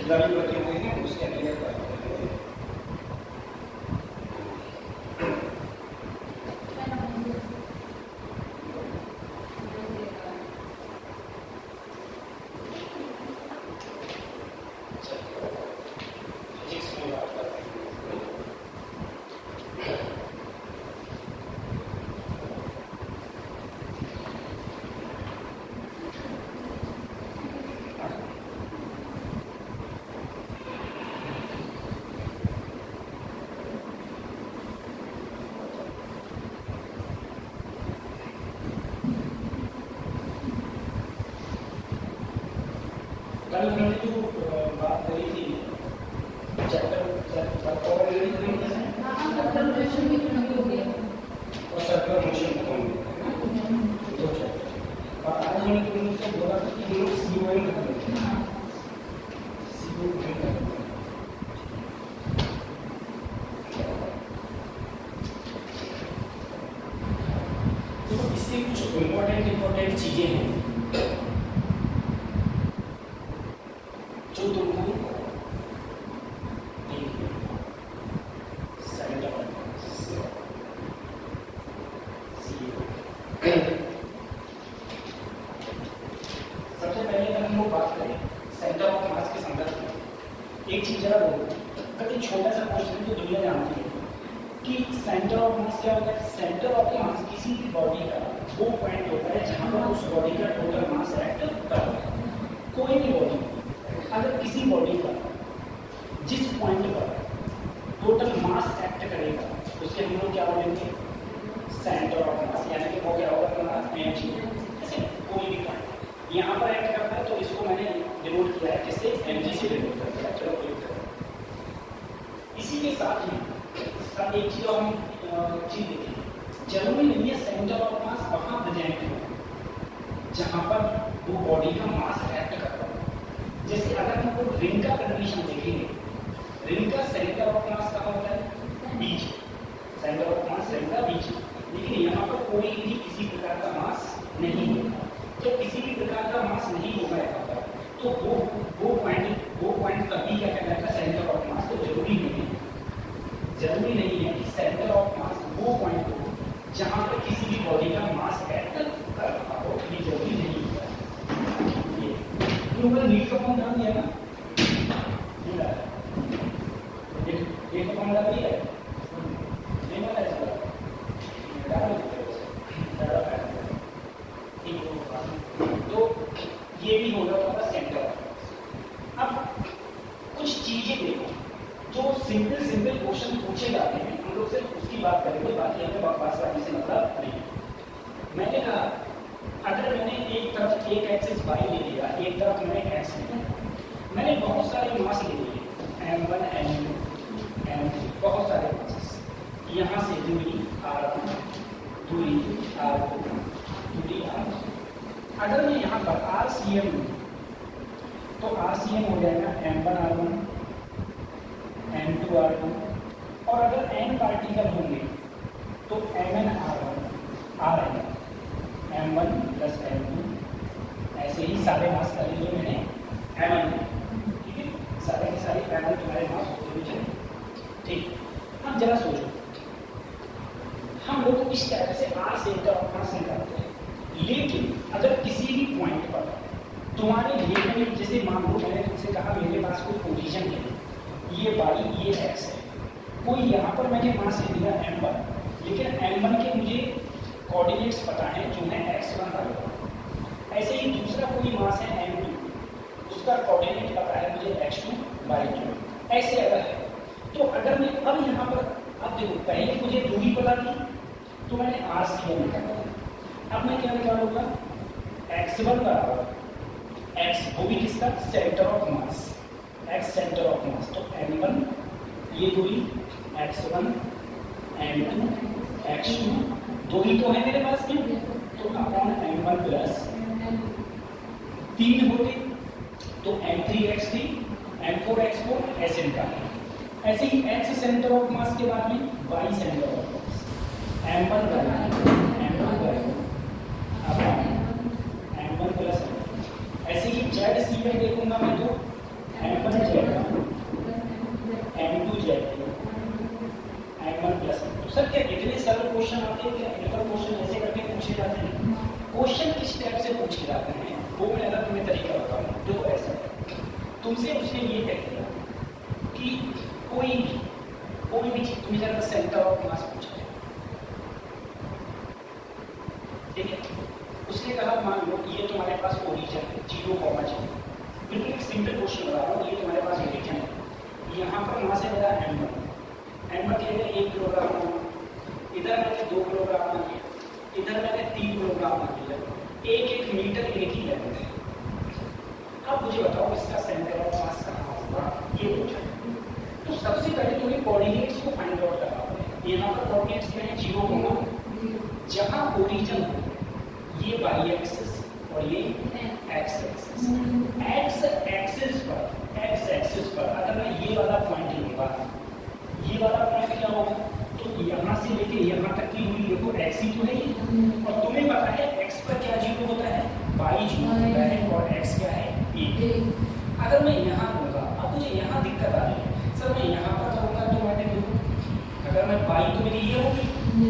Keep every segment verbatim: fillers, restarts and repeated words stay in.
रवि बचे हुए हैं उसके क्लियर कर कल हमने जो बात करी थी चैप्टर और सर्कुलर मोशन दो चैप्टर और आज हमने तुमसे बोला था कि लोग सीओएम खत्म करें सीओएम तो इससे कुछ इम्पोर्टेंट इम्पोर्टेंट चीजें हैं जो तुमको सबसे पहले अगर हम लोग बात करें सेंटर ऑफ मास के संदर्भ में एक चीज जरा बोलो कभी छोटा सा क्वेश्चन जो दुनिया जानती है कि सेंटर ऑफ मास क्या होता है। सेंटर ऑफ मास किसी भी बॉडी का वो पॉइंट होता है जहां पर उस बॉडी का टोटल मास एक्ट कर रहा है। कोई भी बॉडी अगर किसी बॉडी का जिस पॉइंट पर टोटल मास एक्ट करेगा उसे हम लोग क्या बोलेंगे सेंटर ऑफ मास, यानी कि वो क्या होगा तुम्हारा एम जी। ऐसे कोई भी पॉइंट यहाँ पर एक्ट करता है तो इसको मैंने डिनोट किया है किससे एम जी से डिनोट कर दिया। चलो कोई करें इसी के साथ ही सब एक चीज और हम चीज देखें जरूरी नहीं है सेंटर ऑफ मास वहाँ प्रेजेंट हो जहाँ पर वो बॉडी का मास एक्ट करता है। जैसे अगर हम लोग रिंग का कंडीशन देखेंगे, रिंग का सेंटर ऑफ मास कहाँ होता है बीच, सेंटर ऑफ मास रिंग का बीच, लेकिन यहाँ पर कोई भी किसी प्रकार का मास नहीं होता। जब किसी भी प्रकार का मास नहीं होगा यहाँ पर तो वो वो पॉइंट वो पॉइंट कभी क्या कहलाएगा सेंटर ऑफ मास। तो जरूरी नहीं है जरूरी नहीं है कि सेंटर ऑफ मास वो पॉइंट हो जहाँ पर किसी भी बॉडी का मास एक्ट कर रहा हो, ये जरूरी नहीं होता। नीट का फॉर्म ध्यान दिया ना, एक फॉर्म लगा दिया नहीं पता है तो ये भी होगा हमारा सेंटर। अब कुछ चीजें देखो जो सिंपल सिंपल क्वेश्चन पूछे जाते हैं हम लोग सिर्फ उसकी बात करेंगे, बाकी हमें बकवासबाजी से मतलब नहीं। मैंने कहा अगर मैंने एक तरफ एक एक्सिस वाई ले लिया, एक तरफ मैंने एक्स लिया, मैंने बहुत सारे मास ले लिए M one M two M three, बहुत सारे मास यहाँ से दूरी आर वन दूरी आर टू दूरी आर। अगर मैं यहाँ पर आर सी एम तो आर सी एम हो जाएगा M one are one M two are two, और अगर एन पार्टिकल होंगे तो M N R one R N M one plus M two, ऐसे ही सारे मास कर लिए मैंने एम एन, ठीक है, सारे के सारे एम एन तुम्हारे मास होते हुए चले। ठीक, हम जरा सोचो हम लोग इस तरह से आर सेंटर ऑफ मास निकालते हैं, लेकिन अगर किसी भी पॉइंट पर तुम्हारे लिए जैसे मान लो मैंने तुमसे कहा मेरे पास कोई पोजीशन है, ये वाई ये एक्स है, कोई यहाँ पर मैंने मास ले लिया एम वन, लेकिन एम वन के मुझे कोऑर्डिनेट्स पता है जो है एक्स वन वाई वन। ऐसे ही दूसरा कोई मास है एम टू, उसका कोऑर्डिनेट पता है मुझे एक्स टू वाई टू। ऐसे अगर है तो अगर मैं अब यहाँ पर अब देखो पहले मुझे दूरी पता थी तो मैंने आर सी एम निकाला, अब मैं क्या निकालूंगा एक्स वन बराबर एक्स, वो भी किसका centre of mass, X centre of mass, तो एम वन ये दूरी X one M two X two, दो ही तो है मेरे पास में, तो अपॉन एम वन प्लस तीन होते तो m three x three m four x four ऐसे निकालें। ऐसे ही एक्स सेंटर ऑफ मास के बाद में y centre of mass m one M two upon M one plus, ऐसे ही जेड सी में देखूंगा मैं तो एम वन जेड पूछे जाते हैं? क्वेश्चन किस टाइप से पूछे जाते हैं वो मैं अगर तुम्हें तरीका बताऊँ तो ऐसा है, तुमसे उसने ये कह दिया कि कोई भी कोई भी चीज तुम्हें ज़्यादा सेंटर ऑफ मास पूछा है, ठीक है? उसने कहा मान लो ये तुम्हारे पास ओरिजिन है जीरो कॉमा जीरो, बिल्कुल एक सिंपल क्वेश्चन बता रहा हूँ, ये तुम्हारे पास ओरिजिन है, यहाँ पर मास है मेरा एम वन, एम वन कहते हैं एक किलोग्राम माना, इधर मैंने दो किलोग्राम मान लिया, इधर मैंने तीन किलोग्राम मान लिया, एक एक मीटर एक ही लेंथ है। अब मुझे बताओ इसका सेंटर ऑफ मास कहाँ होगा, ये पूछा है। तो सबसे पहले तुम्हें कोऑर्डिनेट्स को फाइंड आउट करना होगा। यहाँ पर कोऑर्डिनेट्स क्या है? जीरो होगा, जहाँ ओरिजिन हो ये वाई एक्सिस और ये एक्स एक्सिस। एक्स एक्सिस पर एक्स एक्सिस पर अगर मैं ये वाला पॉइंट लूंगा, ये वाला पॉइंट क्या होगा? तो यहाँ से लेके यहाँ तक की दूरी देखो एक्स ही तो है ये, और तुम्हें पता है एक्स पर क्या जीरो होता है? वाई जीरो होता है, और एक्स क्या है? एक। अगर मैं यहाँ लूंगा, अब मुझे यहाँ दिक्कत आ रही है, सर मैं यहाँ पर जाऊँगा तो मैंने देखो, अगर मैं वाई तो मेरी ये होगी,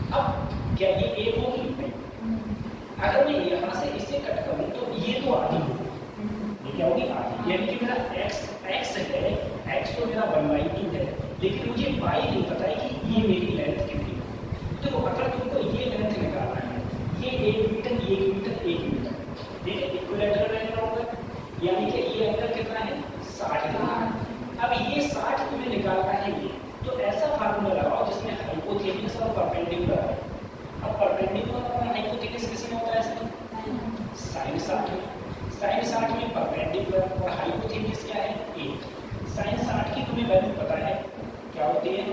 अब क्या ये एक होगी? नहीं। अगर मैं यहाँ से इसे कट करूँ तो ये तो आधी होगी, ये क्या होगी? आधी। यानी कि मेरा एक्स एक्स है, एक्स तो मेरा वन बाई टू है, लेकिन मुझे वाई नहीं पता है कि ये मेरी लेंथ कितनी है। तो अगर तुमको ये लेंथ निकालना है, ये एक मीटर एक मीटर एक मीटर, ठीक है, इक्विलेटरल एंगल होगा, यानी कि ये एंगल कितना है? साठ डिग्री। अब ये साठ तुम्हें निकालना है ये, तो ऐसा फार्मूला लगाओ जिसमें हाइपोथेसिस और परपेंडिकुलर है। अब परपेंडिकुलर और हाइपोथेसिस किसमें होता है? साइन साठ में, साइन साठ में परपेंडिकुलर और हाइपोथेसिस क्या है? एक। साइन साठ की तुम्हें वैल्यू पता है क्या होती है?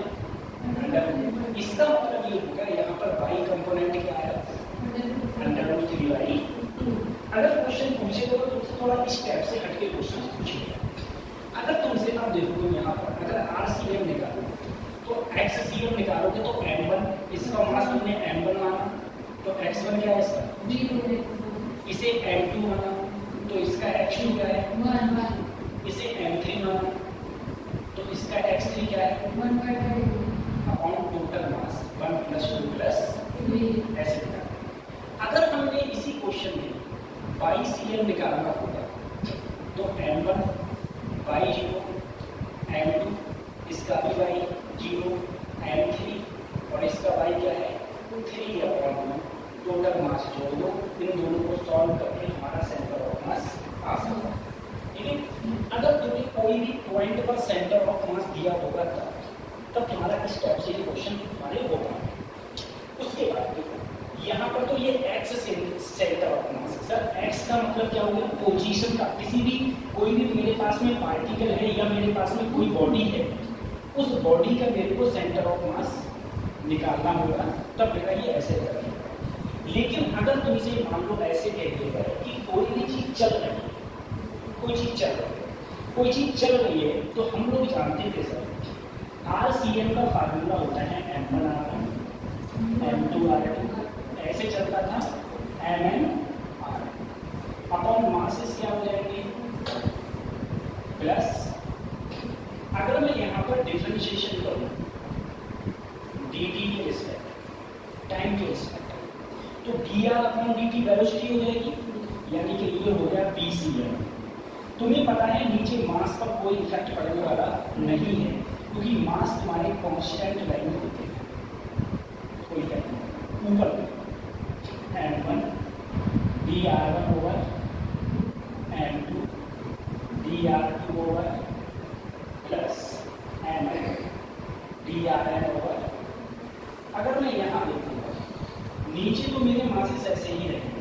अंडर। इसका मतलब ये होगा यहाँ पर वाई कंपोनेंट क्या है? Under root three y. अगर क्वेश्चन पूछे तो तुमसे थोड़ा इस टाइप से हटके क्वेश्चन पूछेगा। अगर तुमसे आप देखो तो यहाँ पर अगर आर सी एम निकालो तो एक्स सी एम निकालोगे तो एम वन, इसका मास तुमने एम वन माना तो एक्स वन क्या है इसका? इसे एम टू माना तो इसका एक्स टू क्या है? इसे एम थ्री माना तो इसका एक्स थ्री क्या है? Upon total mass one plus two plus ऐसे। अगर हमने इसी क्वेश्चन में वाई सी एम निकालना होगा तो M one y zero, m two इसका भी वाई जीरो, एम थ्री और इसका वाई क्या है? थ्री अपॉन टोटल मास जोड़ दो, इन दोनों को सॉल्व करके हमारा सेंटर ऑफ मास आ सकता है, ठीक है? अगर तुम्हें कोई भी पॉइंट पर सेंटर ऑफ मास दिया होगा तब तब तुम्हारा इस टाइप से ये क्वेश्चन तुम्हारे होगा। उसके बाद देखो यहाँ पर तो ये x centre of mass, sir x का मतलब क्या हो गया? पोजीशन का। किसी भी कोई भी मेरे पास में पार्टिकल है या मेरे पास में कोई बॉडी है, उस बॉडी का मेरे को सेंटर ऑफ मास निकालना होगा, तब मेरा ये ऐसे करेगा। लेकिन अगर तुमसे मान लो ऐसे कह दिया जाए कि कोई भी चीज चल रही है, कोई चीज चल रही है कोई चीज चल रही है तो हम लोग जानते थे सर आर सी एम का फार्मूला होता है m one are one, M two are two, ऐसे चलता था m N r upon masses क्या हो जाएंगे? प्लस अगर मैं यहाँ पर डिफरेंशिएशन करूँ डी टी के रिस्पेक्ट टाइम के रिस्पेक्ट तो d r upon d t velocity हो जाएगी, यानी कि ये हो गया बी सी एम। तुम्हें पता है नीचे मास पर कोई इफेक्ट पड़ने वाला नहीं है क्योंकि मास तुम्हारे कांस्टेंट लाइन में होते हैं, कोई इफेक्ट नहीं। ऊपर m one d r one over m two d r two over plus m n d r n over. अगर मैं यहाँ देखूँगा नीचे तो मेरे मासेस ऐसे ही रहेंगे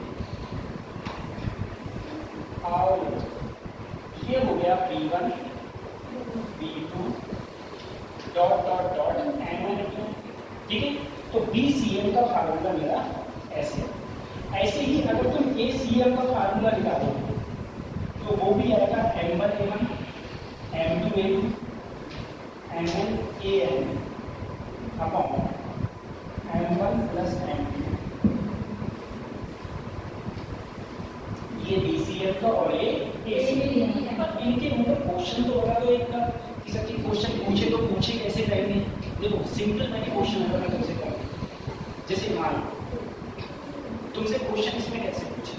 और ये हो गया b one b two dot dot dot m n two, ठीक है? तो बी सी एम का फार्मूला मेरा ऐसे ऐसे ही अगर तुम ए सी एम का फार्मूला निकालोगे तो वो भी आएगा m one a one M two a two m n a n upon M one plus M two. ये बी सी एम का और ये ए सी एम। इनके मतलब क्वेश्चन तो बता दो एक का कि सर क्वेश्चन पूछे तो पूछे कैसे करेंगे? देखो सिंपल मैंने क्वेश्चन अगर मैं तुमसे कहूँ, जैसे मान तुमसे क्वेश्चन इसमें कैसे पूछे?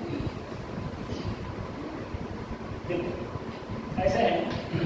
देखो ऐसा है,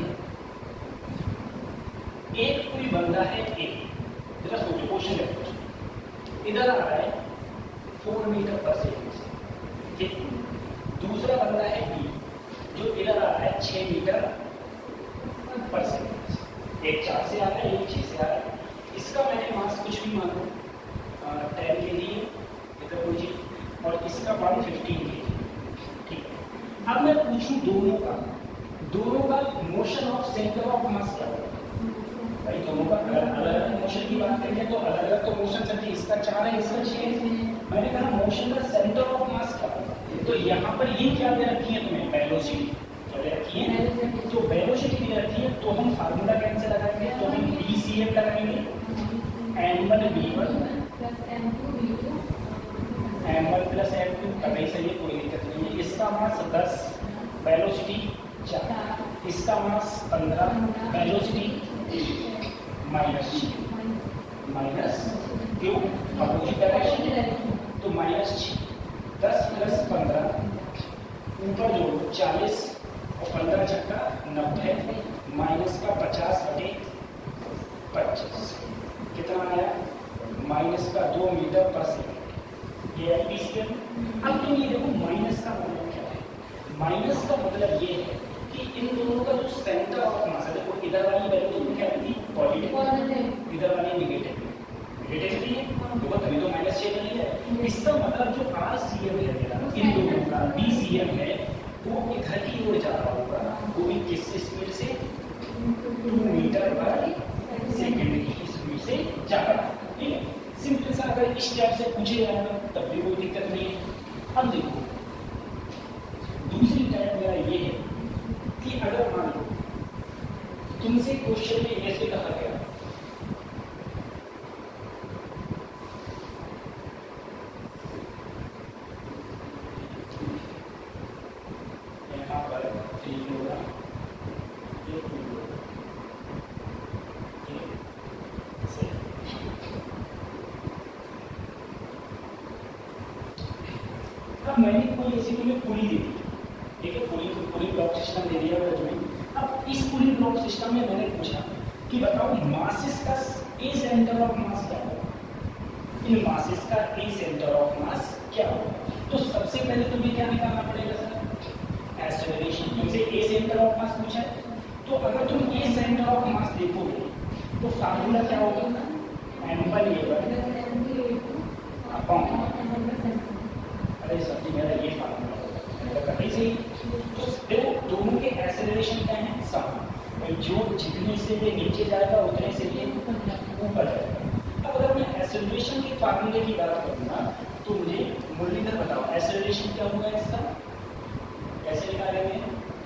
एक कोई बंदा है ए, जरा सोचो क्वेश्चन देखो, इधर आ रहा है फोर मीटर पर सेकेंड से, ठीक। दूसरा बंदा है बी जो इधर आ रहा है छह मीटर पर सेकेंड से, एक चार से आ रहा है, एक छह से आ रहा है। इसका मैंने मास कुछ भी मानो टेन के जी इधर कोई चीज, और इसका वन फिफ्टीन के जी, ठीक है। अब मैं पूछूं दोनों का, दोनों का motion of centre of mass क्या होगा? भाई दोनों का अलग अलग मोशन की बात करेंगे तो अलग अलग तो मोशन सकते, इसका चार है इसका छह है। मैंने कहा मोशन का सेंटर ऑफ मास क्या होगा? तो यहाँ पर ये क्या दे रखी है तुम्हें? वेलोसिटी क्या दे रखी है? तो वेलोसिटी दे रखी है, तो हम फार्मूला कैसे लगाएंगे? तो हम डी सी एम लगाएंगे, m one b one M one plus M two, कभी सही है, कोई दिक्कत नहीं है। इसका मास दस, वेलोसिटी चार, इसका मास पंद्रह, वेलोसिटी माइनस माइनस क्यों? अपोजिट डायरेक्शन, तो माइनस छः, दस प्लस पंद्रह ऊपर जोड़ो चालीस और पंद्रह छक्का नब्बे, माइनस का पचास बटे पच्चीस, कितना आया? माइनस का दो मीटर पर सेकेंड, ये है पीसीएम। अब तुम ये देखो माइनस का मतलब क्या है? माइनस का मतलब ये है कि इन दोनों का जो सेंटर ऑफ मास है, देखो इधर वाली वैल्यू क्या थी? पॉजिटिव, इधर वाली नेगेटिव, नेगेटिव थी है, देखो तभी तो माइनस छह बनी है। इसका मतलब जो आर सी एम है मेरा, इन दोनों का बी सी एम है, वो इधर की ओर जा रहा होगा, वो भी किस स्पीड से? टू मीटर पर सेकेंड की स्पीड से जा रहा है, ठीक है। सिंपल सा अगर इस टाइप से पूछे जाएगा तब भी कोई दिक्कत नहीं है। अब देखो दूसरी टाइप मेरा ये है कि अगर मान लो तुमसे क्वेश्चन में ऐसे कहा गया, यहाँ पर थ्री होगा, ये टू होगा, अब मैंने कोई ऐसी तुम्हें पुली दे दी, ठीक है, पुली पुली ब्लॉक सिस्टम दे दिया मेरा तुम्हें। अब इस पुली ब्लॉक सिस्टम में मैंने पूछा कि बताओ मासेस का ए सेंटर ऑफ मास क्या होगा? इन मासेस का ए सेंटर ऑफ मास क्या होगा? तो सबसे पहले तुम्हें क्या निकालना पड़ेगा सर? एक्सेलरेशन। तुमसे ए सेंटर ऑफ मास पूछा है, तो अगर तुम ए सेंटर ऑफ मास देखोगे तो फार्मूला क्या होगा? M one a one upon, अरे सर जी मेरा ये फार्मूला होगा कभी से। तो देखो दोनों के एक्सेलरेशन क्या है? समान, जो जितने से ये नीचे जाएगा उतने से ये ऊपर जाएगा। अब अगर मैं एक्सेलरेशन के फार्मूले की बात करूँगा तो मुझे मुरलीधर बताओ एक्सेलरेशन क्या होगा इसका? कैसे निकालेंगे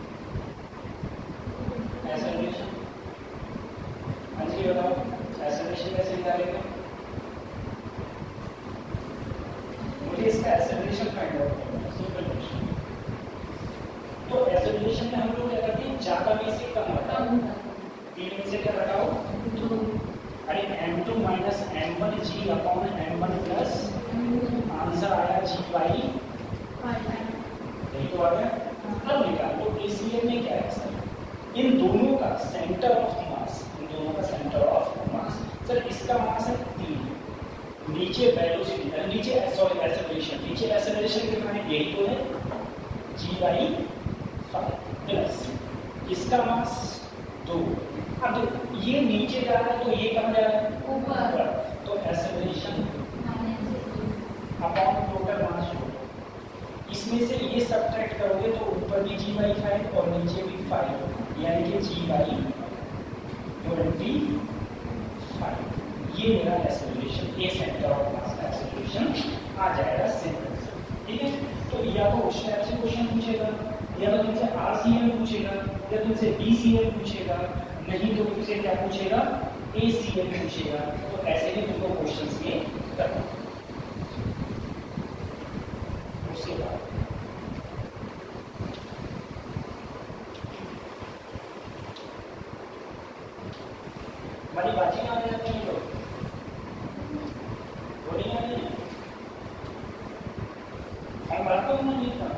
एक्सेलरेशन? हाँ जी बताओ एक्सेलरेशन कैसे निकालेंगे? मुझे इसका एक्सेलरेशन फाइंड आउट करना है, सिंपल क्वेश्चन। तो एक्सेलरेशन में हम लोग क्या करते हैं? ज्यादा में से कम घटाओ, तीन में से क्या घटाओ? दो। अरे m two minus m one g upon M one plus, answer आया जी बाई यही तो आ गया। अब निकाल लो एसीएम में क्या है सर? इन दोनों का सेंटर ऑफ मास, इन दोनों का सेंटर ऑफ मास सर, इसका मास है तीन, नीचे वेलोसिटी, नीचे सॉरी एक्सेलरेशन, नीचे एक्सेलरेशन कितना है? यही तो है जी बाई फाइव प्लस इसका मास दो। अब देखो ये नीचे जा रहा है तो ये कहाँ जा रहा है? ऊपर। तो एक्सेलरेशन अपॉन टोटल मास, इसमें से ये सब्ट्रैक्ट करोगे तो ऊपर भी जी बाई फाइव और नीचे भी फाइव, यानी कि जी बाई ट्वेंटी फाइव। ये मेरा acceleration, a centre of mass का एक्सेलरेशन आ जाएगा सिंपल से, ठीक है। तो या तो उस टाइप से क्वेश्चन पूछेगा, या तो तुमसे आरसीएम पूछेगा, या तुमसे बीसीएम पूछेगा, नहीं तो तुमसे क्या पूछेगा? एसीएम पूछेगा। तो ऐसे ही तुमको क्वेश्चंस में करना। उसके बाद हमारी बातचीत आ जाती है, तो नहीं आ रही है। फॉर्म भरा तो नहीं था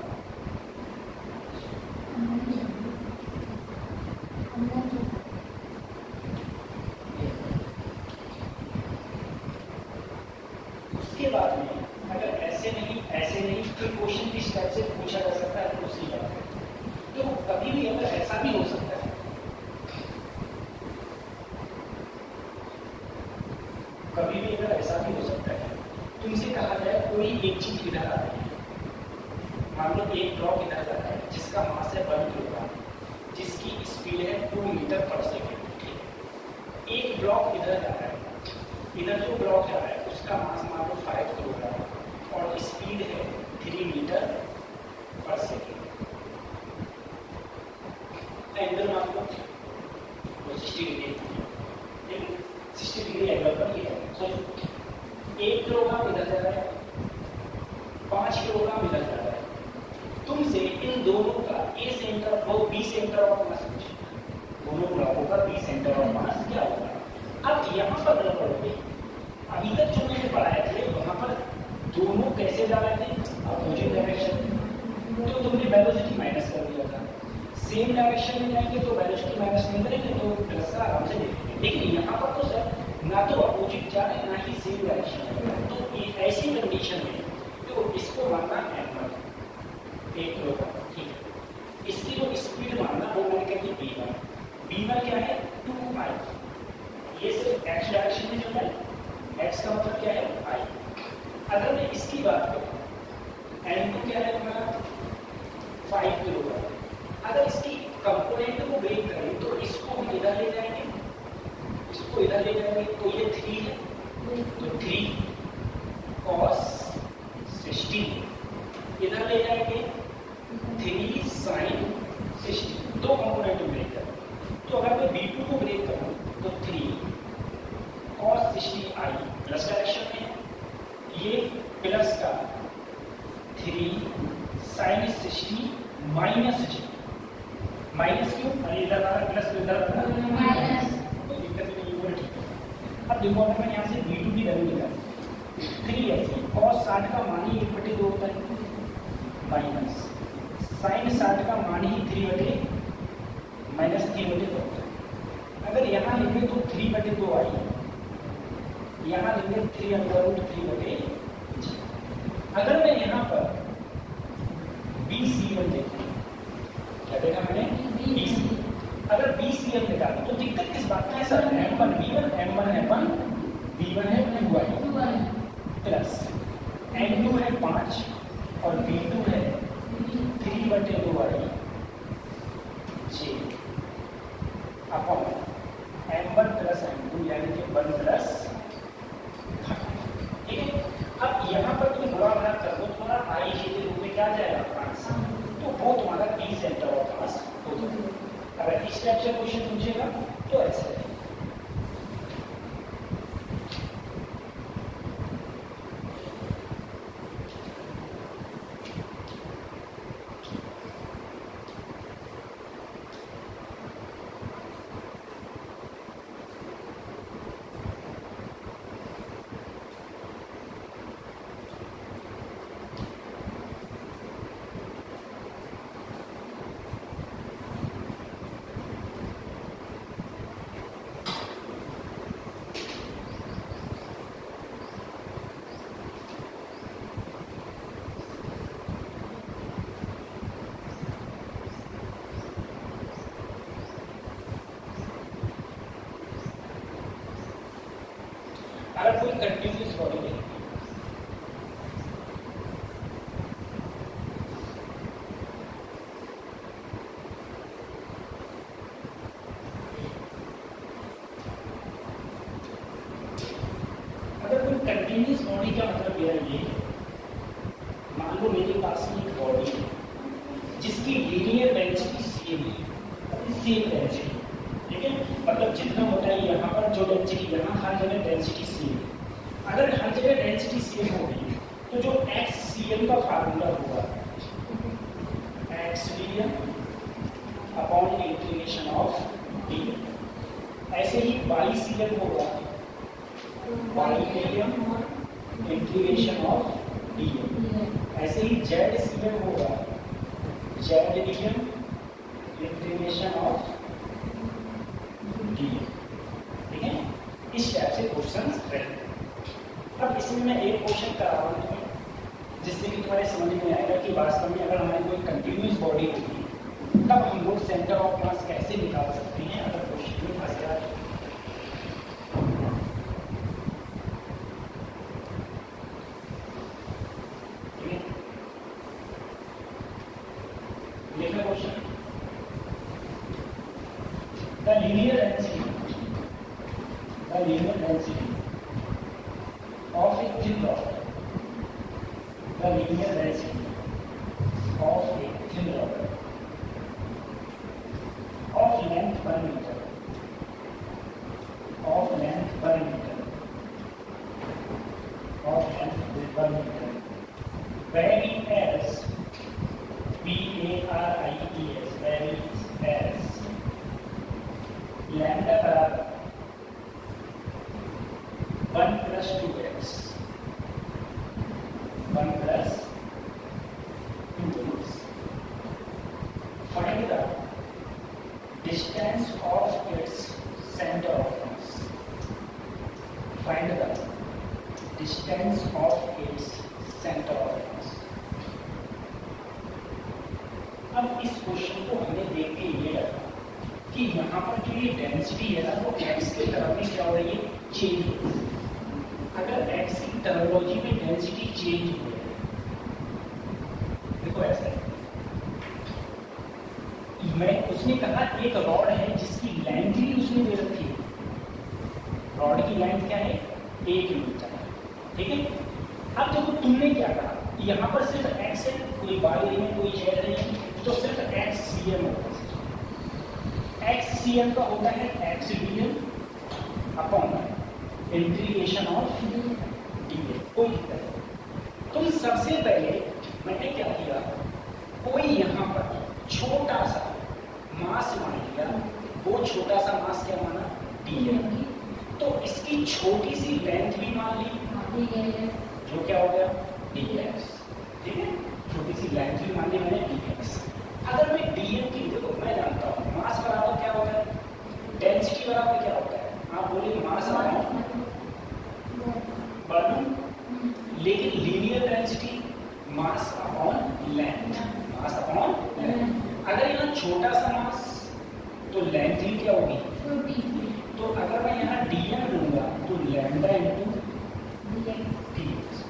उसके बाद में अगर ऐसे नहीं ऐसे नहीं फिर क्वेश्चन किस टाइप से पूछा जा सकता है दूसरी बात है। तो कभी भी अगर ऐसा भी हो सकता है, कभी भी अगर ऐसा भी हो सकता है तुमसे कहा जाए कोई एक चीज इधर आ रही है, मान लो एक ब्लॉक इधर जा रहा है जिसका मास है वन किलोग्राम, जिसकी स्पीड है टू मीटर पर सेकेंड, ठीक है। एक ब्लॉक इधर जा रहा है, इधर जो ब्लॉक जा रहा है उसका मास मान लो फाइव किलोग्राम और स्पीड है three metre per second. Angle मान लो sixty degree, sixty degree angle पर ये है। सोचो एक किलोग्राम इधर जा रहा है, पांच किलोग्राम इधर जा रहा है, तुमसे इन दोनों का ए सेंटर वो बी सेंटर ऑफ मास पूछे, दोनों ब्लॉकों का बी सेंटर ऑफ मास क्या होगा। अब यहाँ पर गड़बड़ हो गई, अभी तक जो मैंने पढ़ाए थे वहां पर दोनों कैसे जा रहे थे अपोजिट डायरेक्शन, तो तुमने वेलोसिटी माइनस कर दिया था। सेम डायरेक्शन में जाएंगे तो वेलोसिटी माइनस नहीं करेंगे तो प्लस का आराम से देखेंगे, लेकिन यहाँ पर तो सर ना तो अपोजिट जा रहे ना ही सेम डायरेक्शन में, तो ये ऐसी कंडीशन में तो इसको मानना एम वन एक किलोग्राम, ठीक है। इसकी जो स्पीड मानना वो मैंने कही बी वन, बी वन क्या है टू आई, ये सिर्फ एक्स डायरेक्शन में जो है, एक्स का मतलब क्या है आई। अगर मैं इसकी बात करूँ एन टू क्या है हमारा फाइव किलोग्राम, अगर इसकी कंपोनेंट को ब्रेक करें तो इसको हम इधर ले जाएंगे, इसको इधर ले जाएंगे तो ये थ्री है, तो थ्री कॉस सिक्सटी, इधर ले जाएंगे थ्री साइन सिक्सटी, दो कंपोनेंट ब्रेक करें। तो अगर मैं बी टू को ब्रेक करूँ तो three cos sixty i plus direction में, ये प्लस का three sine sixty minus sixty, minus क्यों इधर आ प्लस इधर माइनस, अब देखो अगर मैं यहाँ से बी टू की वैल्यू निकाल थ्री ऐसी कॉस साठ का मान ही एक बटे दो होता है माइनस साइन साठ का मान ही थ्री बटे माइनस थ्री बटे दो होता है। अगर यहाँ लेंगे तो थ्री बटे दो आई, यहाँ लेंगे थ्री अंडर रूट थ्री बटे जी। अगर मैं यहाँ पर बी सी वन देखूँ, क्या देखा मैंने बी सी, अगर बी सी एम निकालें तो दिक्कत किस बात की है sir, m one b one M one है वन बी वन है two i plus M two है पाँच और बी टू है थ्री बटे दो i j upon M one plus M two यानी कि वन प्लस, ठीक है। अब यहाँ पर तुम बड़ा बड़ा कर दो, तुम्हारा आई जे के रूप में क्या जाएगा पाँच, तो वो तुम्हारा बी सेंटर ऑफ मास हो जाएगा। अगर इस टाइप से क्वेश्चन पूछेगा तो ऐसे है। अगर कोई कंटिन्यूस बॉडी है अगर कोई कंटिन्यूस बॉडी का मतलब यह है, मान लो मेरे पास में एक बॉडी है जिसकी लीनियर डेंसिटी सेम है, सेम डेंसिटी, ठीक है, मतलब जितना होता है यहाँ पर जो डेंसिटी यहाँ हर जगह डेंसिटी सेम है। अगर हर जगह डेंसिटी सेम हो गई तो जो एक्स सी एम का फार्मूला होगा x d m upon integration of d, ऐसे ही वाई सी एम होगा y d m integration of d m. ऐसे ही जेड सी एम होगा z d m integration of d m. ठीक है, इस टाइप से क्वेश्चन रहते। अब इसमें मैं एक क्वेश्चन करा रहा हूँ तुम्हें, जिससे कि तुम्हारे समझ में आएगा कि वास्तव में अगर हमारी कोई कंटिन्यूस बॉडी होगी तब हम लोग सेंटर ऑफ मास कैसे निकाल सकते हैं अगर क्वेश्चन में फंस जाए। ठीक है, देखना question. The linear density the linear density of a thin rod the linear density of a thin rod of length per meter of length per meter of length per meter varying as V A R I E S varies as lambda बराबर one plus two x one plus two x find the distance of its center of mass. Find the distance of its center of mass. अब इस question को हमने देख के ये लगा कि यहाँ पर जो ये डेंसिटी है ना वो x के तरफ में क्या हो रही है, चेंज हो रही है। अगर x की टर्मिनोलॉजी में डेंसिटी चेंज हो रही है, देखो ऐसा है, मैं उसने कहा एक रॉड है जिसकी लेंथ भी उसने दे रखी है, रॉड की लेंथ क्या है, एक मीटर है। ठीक है, अब देखो तुमने क्या कहा, यहाँ पर सिर्फ x है, कोई y नहीं है, कोई z नहीं है, तो सिर्फ x C M होता है। x C M का होता है x d m upon integration of d m। कोई दिक्कत नहीं। तुम सबसे पहले मैंने क्या किया, कोई यहाँ पर छोटा सा मास मान लिया, वो छोटा सा मास क्या माना, डी एम। तो इसकी छोटी सी लेंथ भी मान ली, जो क्या हो गया, डी एक्स। ठीक है, छोटी सी लेंथ भी मान ली मैंने, डी एक्स। अगर मैं डी एम की, देखो मैं जानता हूँ मास बराबर क्या होता है, डेंसिटी बराबर क्या होता है, आप बोलिए मास बराबर वॉल्यूम, लेकिन linear density mass upon length, mass upon length. अगर यहाँ छोटा सा मास तो लेंथ ही क्या होगी, तो अगर मैं यहाँ dm लूंगा तो lambda into dx।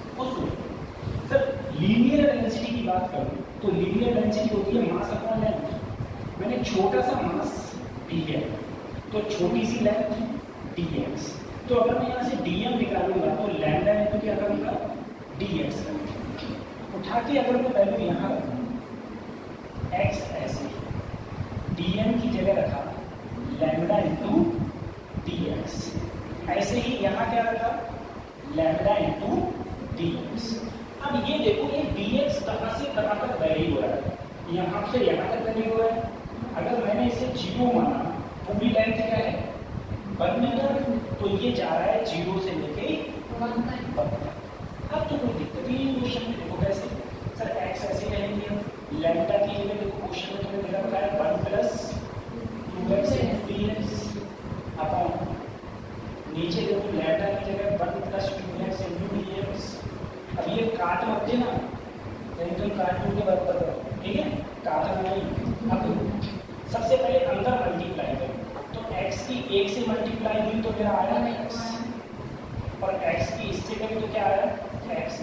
Sir linear density की बात करूं तो लीनियर डेंसिटी होती है मास अपॉन लेंथ। मैंने छोटा सा मास dm तो छोटी सी लेंथ dx, तो अगर मैं यहाँ से dm निकालूंगा तो लैम्डा इंटू क्या करूंगा, dx करूंगा। उठा के अगर मैं वैल्यू यहाँ रखूँ x ऐसे dm की जगह रखा लैम्डा इंटू dx, ऐसे ही यहाँ क्या रखा लैम्डा इंटू dx। अब ये देखो ये dx कहाँ से कहाँ तक वैरी हो रहा है, यहाँ से यहाँ तक वैरी हो रहा है। अगर मैंने इसे जीरो माना, पूरी लेंथ क्या है वन मीटर, तो ये जा रहा है जीरो से लेके वन तक। अब तो कोई दिक्कत ही नहीं क्वेश्चन में। देखो कैसे, सर x ऐसे कहेंगे, लैम्डा की जगह देखो क्वेश्चन में तुम्हें दिया बताया one plus two x d x upon, नीचे देखो लैम्डा की जगह one plus two x into d x. अब ये काट मत देना, कहीं तुम काट के बात कर रहे हो, ठीक है, काटना नहीं। अब सबसे पहले अंदर मल्टीप्लाई करो, तो x की एक से मल्टीप्लाई हुई तो मेरा आया x, और x की इससे करी तो क्या आया x।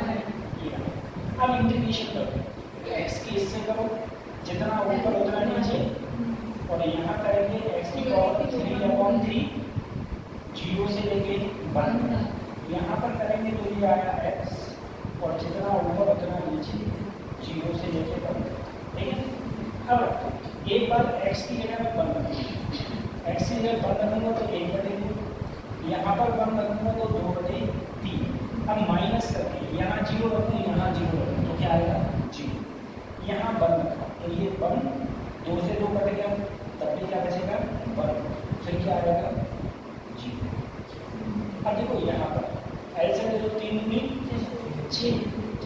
अब इंटीग्रेशन करो, x की इससे करो जितना ऊपर उतना नीचे, और यहाँ करेंगे x की power three upon three zero से लेके वन, यहाँ पर करेंगे तो ये आया x, और जितना ऊपर उतना नीचे जीरो से लेके वन। ठीक है, अब एक बार x की जगह में वन रखूँगा, x की जगह वन रखूँगा तो एक बटे दो, यहाँ पर वन रखूँगा तो दो बटे तीन। अब माइनस करके यहाँ जीरो रखूँ, यहाँ जीरो रखूँ तो क्या आएगा जीरो, यहाँ वन रखा तो ये वन, दो से दो कट गया तब भी क्या बचेगा वन, फिर क्या आएगा जीरो। अब देखो यहाँ पर ऐसे जो तीन दूनी छः,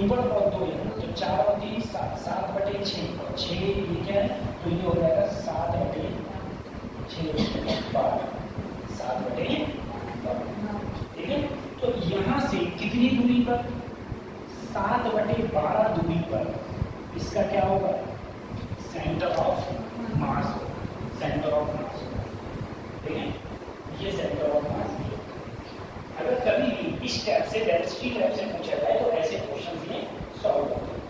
ऊपर और दो यहाँ, तो चार और तीन सात, सात बटे छः और छः ये क्या है, तो ये हो जाएगा सात बटे छः बारह, सात बटे बारह। ठीक है, तो यहाँ से कितनी दूरी पर, सात बटे बारह दूरी पर इसका क्या होगा, centre of mass, centre of mass. ठीक है, ये सेंटर ऑफ मास है। अगर कभी भी इस टाइप से डेंसिटी टाइप से पूछा जाए तो ऐसे क्वेश्चन ये सॉल्व होते हैं।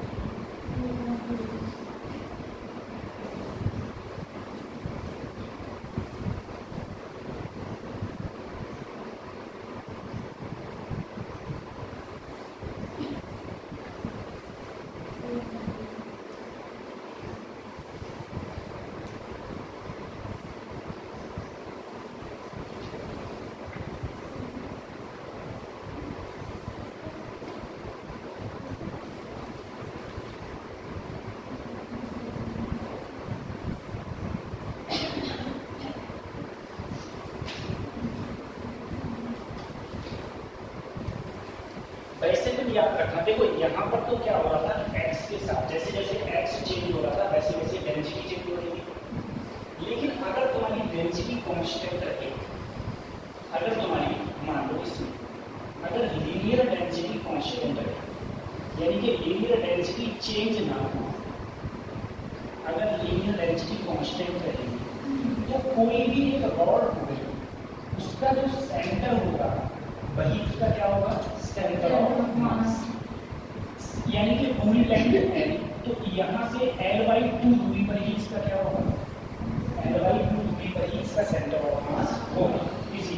वैसे भी याद रखना, देखो यहाँ पर तो क्या हो रहा था, x के साथ जैसे जैसे x चेंज हो रहा था वैसे वैसे डेंसिटी चेंज हो रही थी। लेकिन अगर तुम्हारी डेंसिटी कांस्टेंट रहे, अगर तुम्हारी मान लो इसमें अगर लीनियर डेंसिटी कांस्टेंट रहे, यानी कि लीनियर डेंसिटी चेंज ना हो, अगर लीनियर डेंसिटी कांस्टेंट रहेगी तो कोई भी एक रॉड होगी उसका जो सेंटर होगा वही उसका क्या होगा, सेंटर ऑफ मास। यानी कि पूरी लेंथ है तो यहाँ से L बाई टू दूरी पर ही इसका क्या होगा, L बाई टू दूरी पर ही इसका सेंटर ऑफ मास होगा। इसी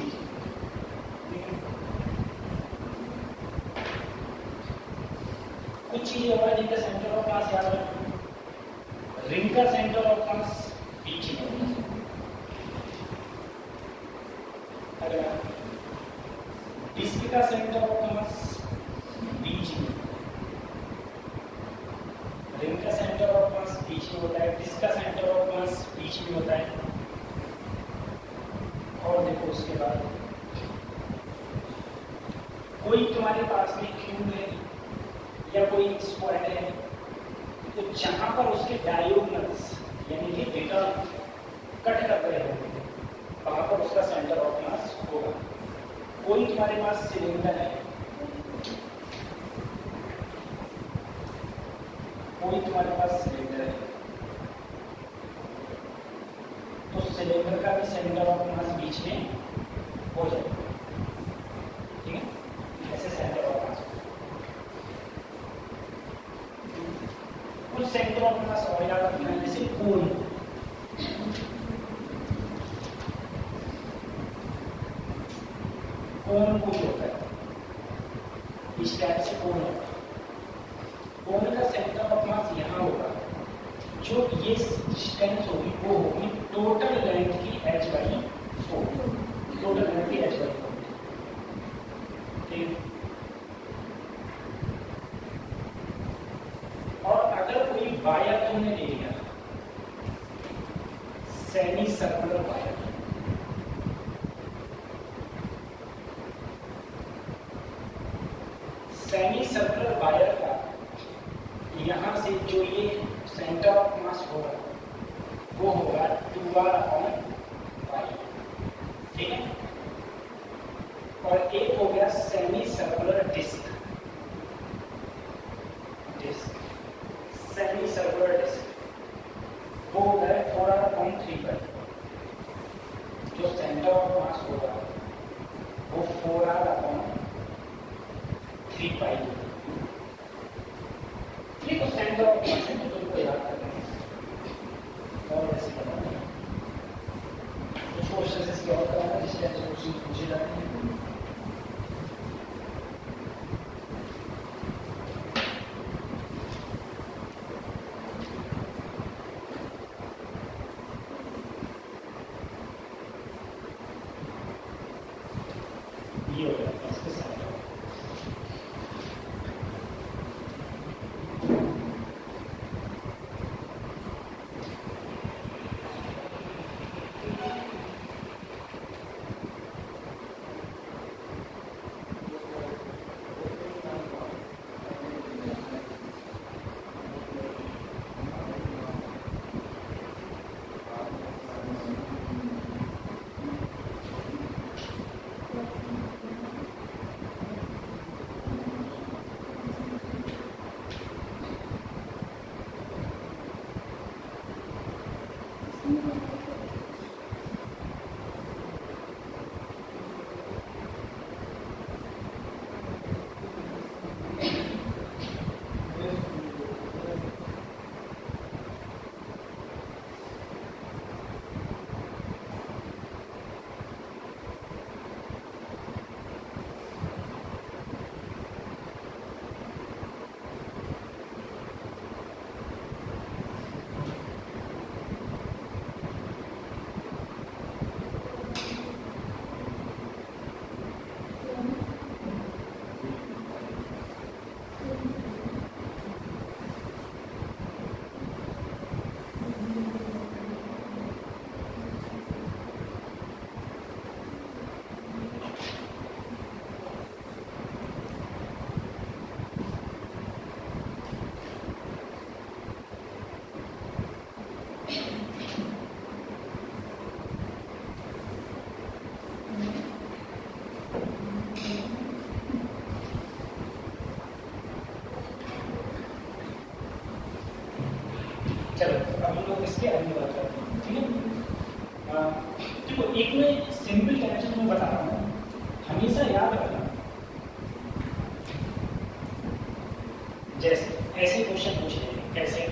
कुछ चीजें होगा जिनका सेंटर ऑफ मास याद रखना। रिंग का सेंटर ऑफ मास बीच में होगा, डिस्क का सेंटर ऑफ मास बीच में, रिंग का सेंटर ऑफ मास बीच में होता है, डिस्क का सेंटर ऑफ मास बीच में होता है। और देखो उसके बाद कोई तुम्हारे पास में क्यूब है या कोई स्क्वायर है, तो जहां पर उसके डायगोनल्स यानी कि विकर्ण कट कर रहे होंगे वहां पर उसका सेंटर ऑफ मास होगा। कोई तुम्हारे पास सिलेंडर है, कोई तुम्हारे पास सिलेंडर है, तो सिलेंडर का भी सेंटर ऑफ मास बीच में हो जाएगा। ठीक है, ऐसे सेंटर ऑफ मास, कुछ सेंटर ऑफ मास और याद रखना है, जैसे कोन, कोन को होता है इस टाइप से कोन होता है, कोन का सेंटर ऑफ मास यहाँ होगा, जो ये डिस्टेंस होगी वो होगी टोटल लेंथ की h by four, total length की h बाई फोर। ठीक, और अगर कोई वायर तुमने ले लिया, semicircular wire, semicircular wire का यहाँ से जो ये सेंटर ऑफ मास होगा वो होगा टू आर अपॉन वाई। ठीक है, और एक हो गया semicircular disc, disc semicircular disc वो होगा फोर आर अपॉन थ्री पर, जो सेंटर ऑफ मास होगा वो four r upon three pi. ये तो सेंटर ऑफ मास है, तो तुमको याद करना है और ऐसे करना है। चलो अब हम लोग इसके आगे बात करते हैं, ठीक है। देखो एक मैं सिंपल कनेक्शन में बता रहा हूँ, हमेशा याद रखना, जैसे ऐसे क्वेश्चन पूछ लेंगे कैसे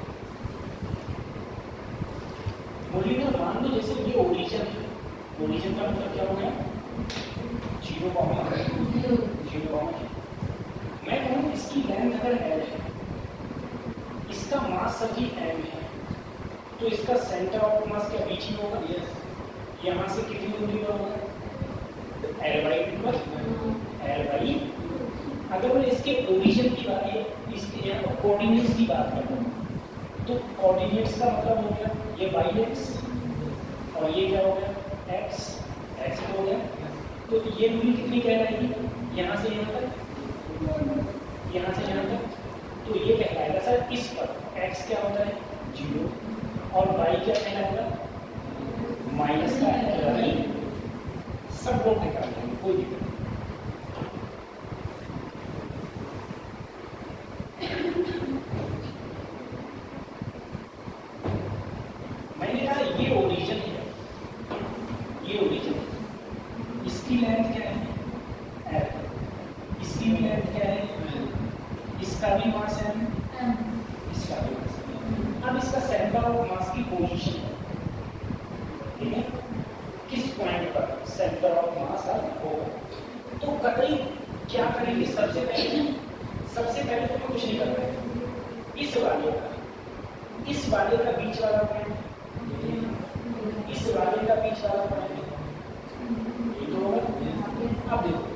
बोलिए ना, मान लो जैसे ये ओरिजिन है, ओरिजिन का मतलब क्या हो गया, जीरो कॉमा जीरो कॉमा। मैं कहूँ इसकी लेंथ अगर एल है, इसका मास सभी एम है, तो इसका सेंटर ऑफ मास क्या बीच में होगा, यस। यहाँ से कितनी दूरी पर होगा, एल बाई टू पर एल बाई। अगर मैं इसके ओरिजिन की बात, इसके कोऑर्डिनेट्स की बात करूँ, तो कोऑर्डिनेट्स का मतलब हो गया ये वाई एक्स और ये क्या हो गया एक्स, एक्स हो गया। तो ये दूरी कितनी कहलाएगी, यहाँ से यहाँ तक, यहाँ से यहाँ तक, तो ये कहलाएगा सर इस पर एक्स क्या होता है जीरो और वाई क्या कहलाएगा माइनस का है, सब लोग निकाल लेंगे, कोई दिक्कत नहीं। मैंने कहा ये ओरिजिन है, ये ओरिजिन है, इसकी लेंथ क्या है एल, इसकी भी लेंथ क्या है, इसका भी मास है, इसका भी मास है। अब इसका सेंटर ऑफ मास की पोजीशन है, ठीक है, किस पॉइंट पर सेंटर ऑफ मास होगा। तो कतई क्या करेंगे, सबसे पहले सबसे पहले तो कुछ नहीं कर रहे, इस वाले का इस वाले का बीच वाला पॉइंट, इस वाले का बीच वाला पॉइंट ये तो होगा। अब देखो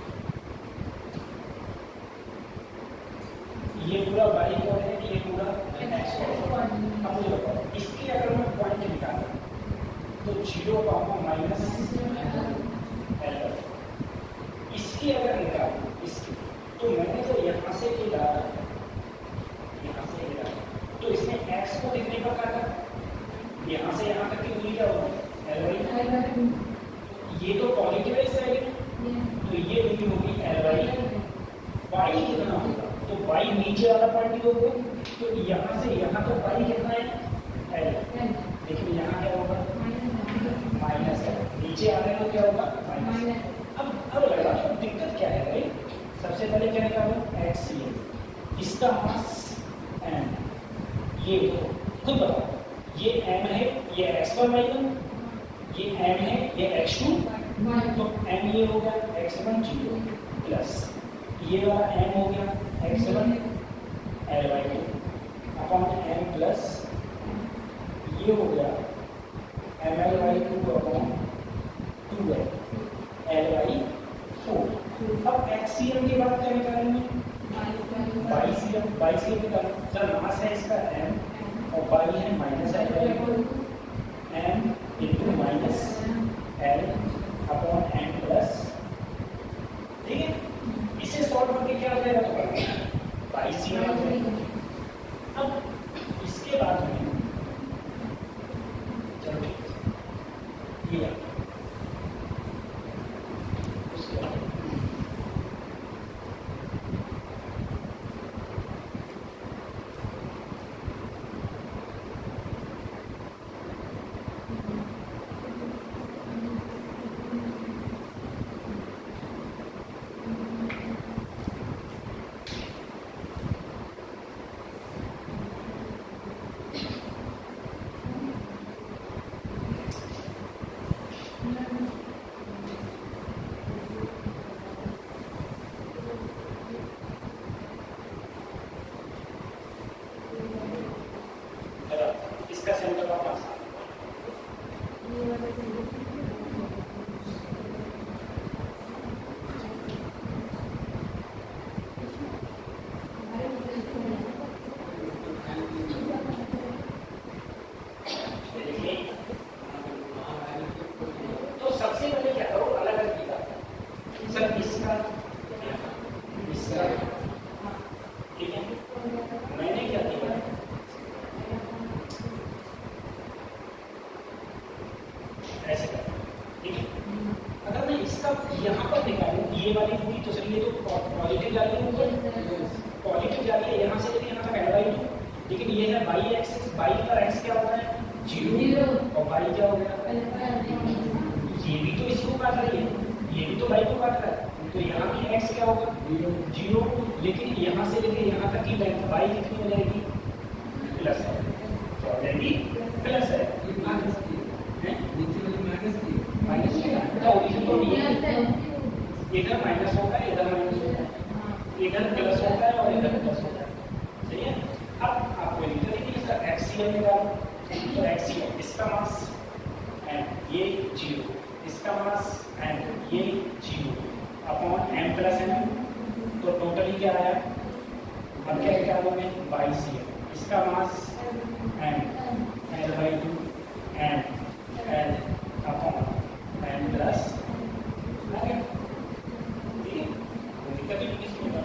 ये पूरा वाई कौन है, ये पूरा एक्स है। अब मुझे बताओ इसके अगर मैं पॉइंट निकालूं तो जीरो कॉमा माइनस एल, इसकी अगर निकालूं इसकी, तो मैंने तो यहाँ से ये डाला, यहाँ से ये डाला, तो इसने एक्स को कितने पर काटा, यहाँ से यहाँ तक की दूरी क्या होगी एल बाई, ये तो पॉजिटिव है इस साइड, तो ये दूरी होगी एल बाई। वाई कितना होगा, तो वाई नीचे वाला पॉइंट होगा, तो यहाँ से यहाँ तो वाई कितना है एल, लेकिन यहाँ क्या होगा माइनस है, नीचे आने को क्या होगा माइनस। अब अब लगा तो दिक्कत क्या है भाई, सबसे पहले क्या निकालो एक्स, ये इसका मास एम, ये तो खुद बताओ, ये एम है, ये एक्स वन वाई वन, ये एम है, ये एक्स टू, तो एम ये हो गया एक्स वन जीरो प्लस ये वाला एम हो गया x one l y two upon m plus ये हो गया m l y two upon two l y four. अब एक्स सी एम के बाद क्या निकालेंगे, y c m, y c m निकालो सर, मास है इसका एम और वाई है minus l y, m into minus l upon m plus, ठीक है। इसे सॉल्व करके क्या हो जाएगा, तो बाई सी एम। अब इसके बाद में चलो ये उसके बाद इसका सेंटर ऑफ मास तो सबसे पहले क्या करो, अलग अलग दिखा सर, इसका इसका ठीक है, मैंने क्या किया ऐसे कर, ठीक है। अगर मैं इसका यहाँ पर निकालूं ये वाली पूरी, तो चलिए तो पॉजिटिव जा रही है ऊपर, पॉजिटिव जा रही है यहाँ से लेकर यहाँ तक एल बाई टू, लेकिन ये है बाई एक्सिस, बाई पर एक्स क्या होता है जीरो और बाई क्या हो गया, ये भी तो इसको काट रही है, ये भी तो बाई को काट रहा है, तो यहाँ भी एक्स क्या होगा जीरो, लेकिन यहाँ से लेके यहाँ तक की लेंथ बाई कितनी हो जाएगी प्लस है, क्या हो जाएगी प्लस है, माइनस का ओरिजिन तो ये इधर माइनस होगा इधर माइनस होगा, इधर प्लस होता है और इधर प्लस होता है, सही है। अब आपको लिख देंगे इसका एक्सीएल निकालो, तो एक्सीएल इसका मास एंड ये जीरो, इसका मास एंड ये zero upon m plus m, तो टोटली क्या आया, अब क्या क्या बोले बाई सी एम, इसका mass and l by two and l upon m plus आ गया, ठीक है, दिक्कत ही किसको होगा।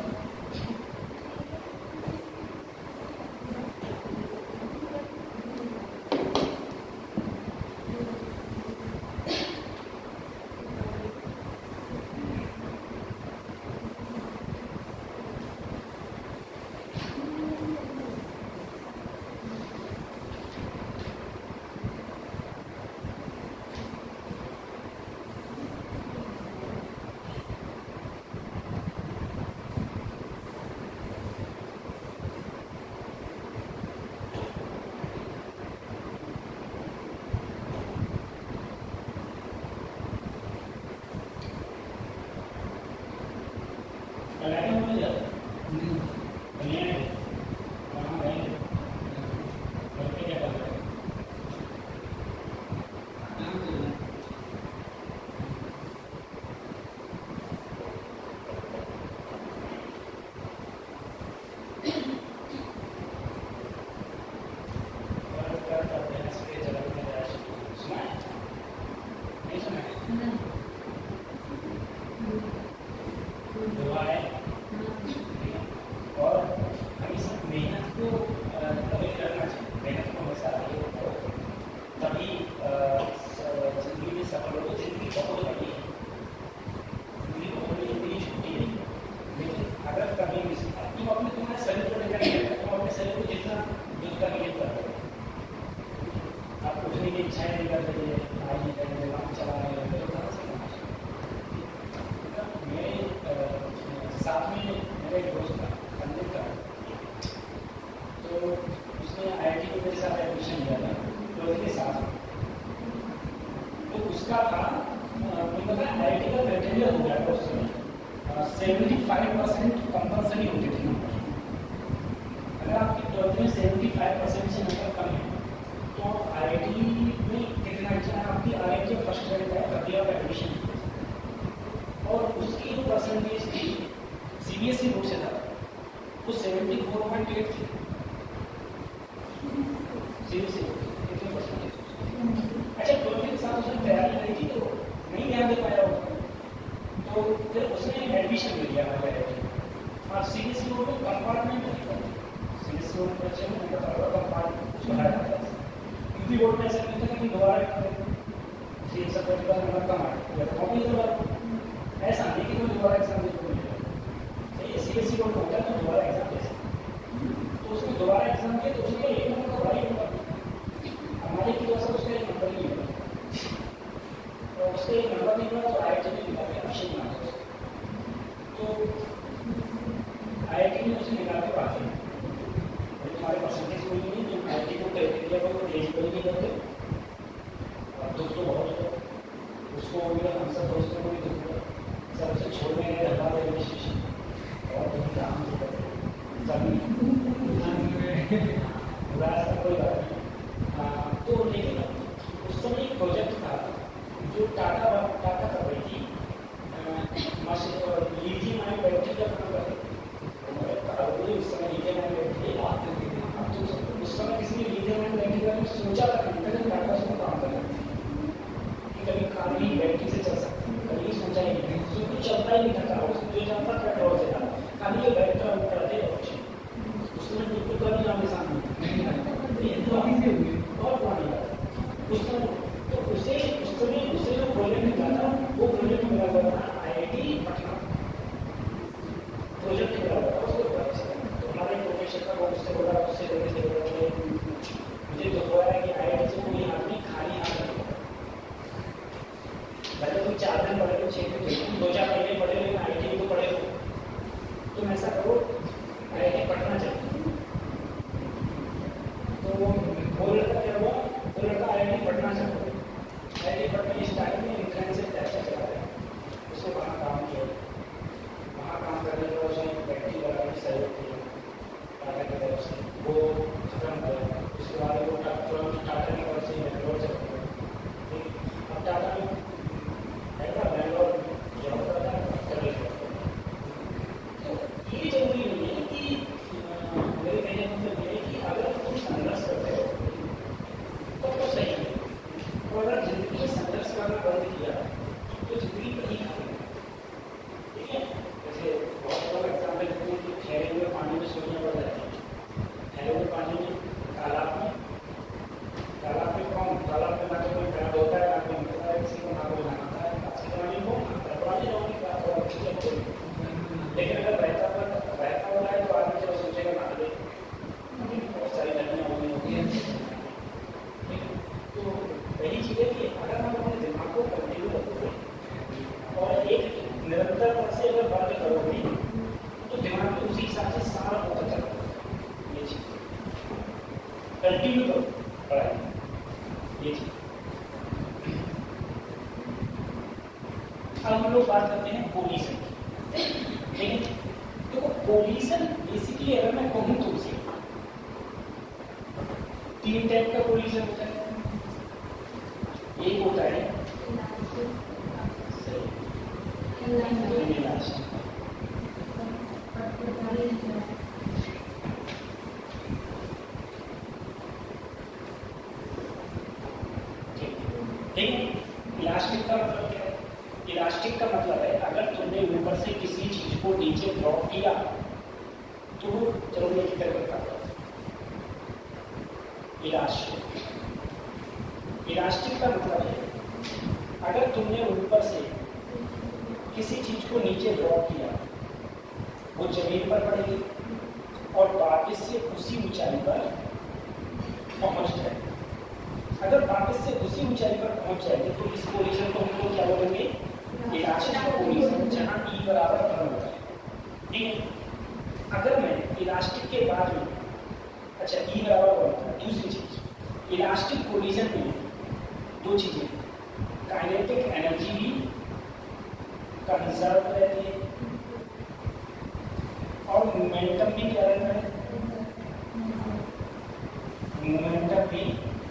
प्रोजेक्ट मिला था उसको, तो हमारे प्रोफेसर का वो उससे बोला, उससे बोले से बोला में भाग गए, बहुत सारी घटनाएं हो गई होती हैं। तो पहली चीज़ है कि अगर हम अपने दिमाग को कंटिन्यू रखोगे और एक निरंतरता से अगर बात करोगे तो दिमाग में उसी हिसाब से सारा होता चलता। ये चीज़ कंटिन्यू करो पढ़ाई, ये चीज़। अब हम लोग बात करते हैं कोलिशन की, ठीक है। देखो कोलिशन बेसिकली अगर मैं कहूँ तो उसे तीन टाइप का कोलिशन होता है। एक होता है ठीक है। इलास्टिक का मतलब क्या है? इलास्टिक का मतलब है अगर तुमने ऊपर से किसी चीज को नीचे ड्रॉप किया तो वो चलोगे की तरह करता है। इलास्टिक इलास्टिक का मतलब है अगर तुमने ऊपर से किसी चीज को नीचे ड्रॉप किया वो जमीन पर पड़ेगी और वापस से उसी ऊंचाई पर पहुंच जाए। अगर वापस से उसी ऊंचाई पर पहुंच जाएगी तो इस कोलिशन को हम लोग क्या बोलेंगे? इलास्टिक कोलिशन, जहां ई बराबर वन होता है, ठीक है। अगर मैं इलास्टिक के बाद में, अच्छा ई बराबर वन होता है, दूसरी चीज इलास्टिक कोलिशन में दो चीजें, काइनेटिक एनर्जी भी कंजर्व रहती है और मोमेंटम भी क्या रहता है? मोमेंटम भी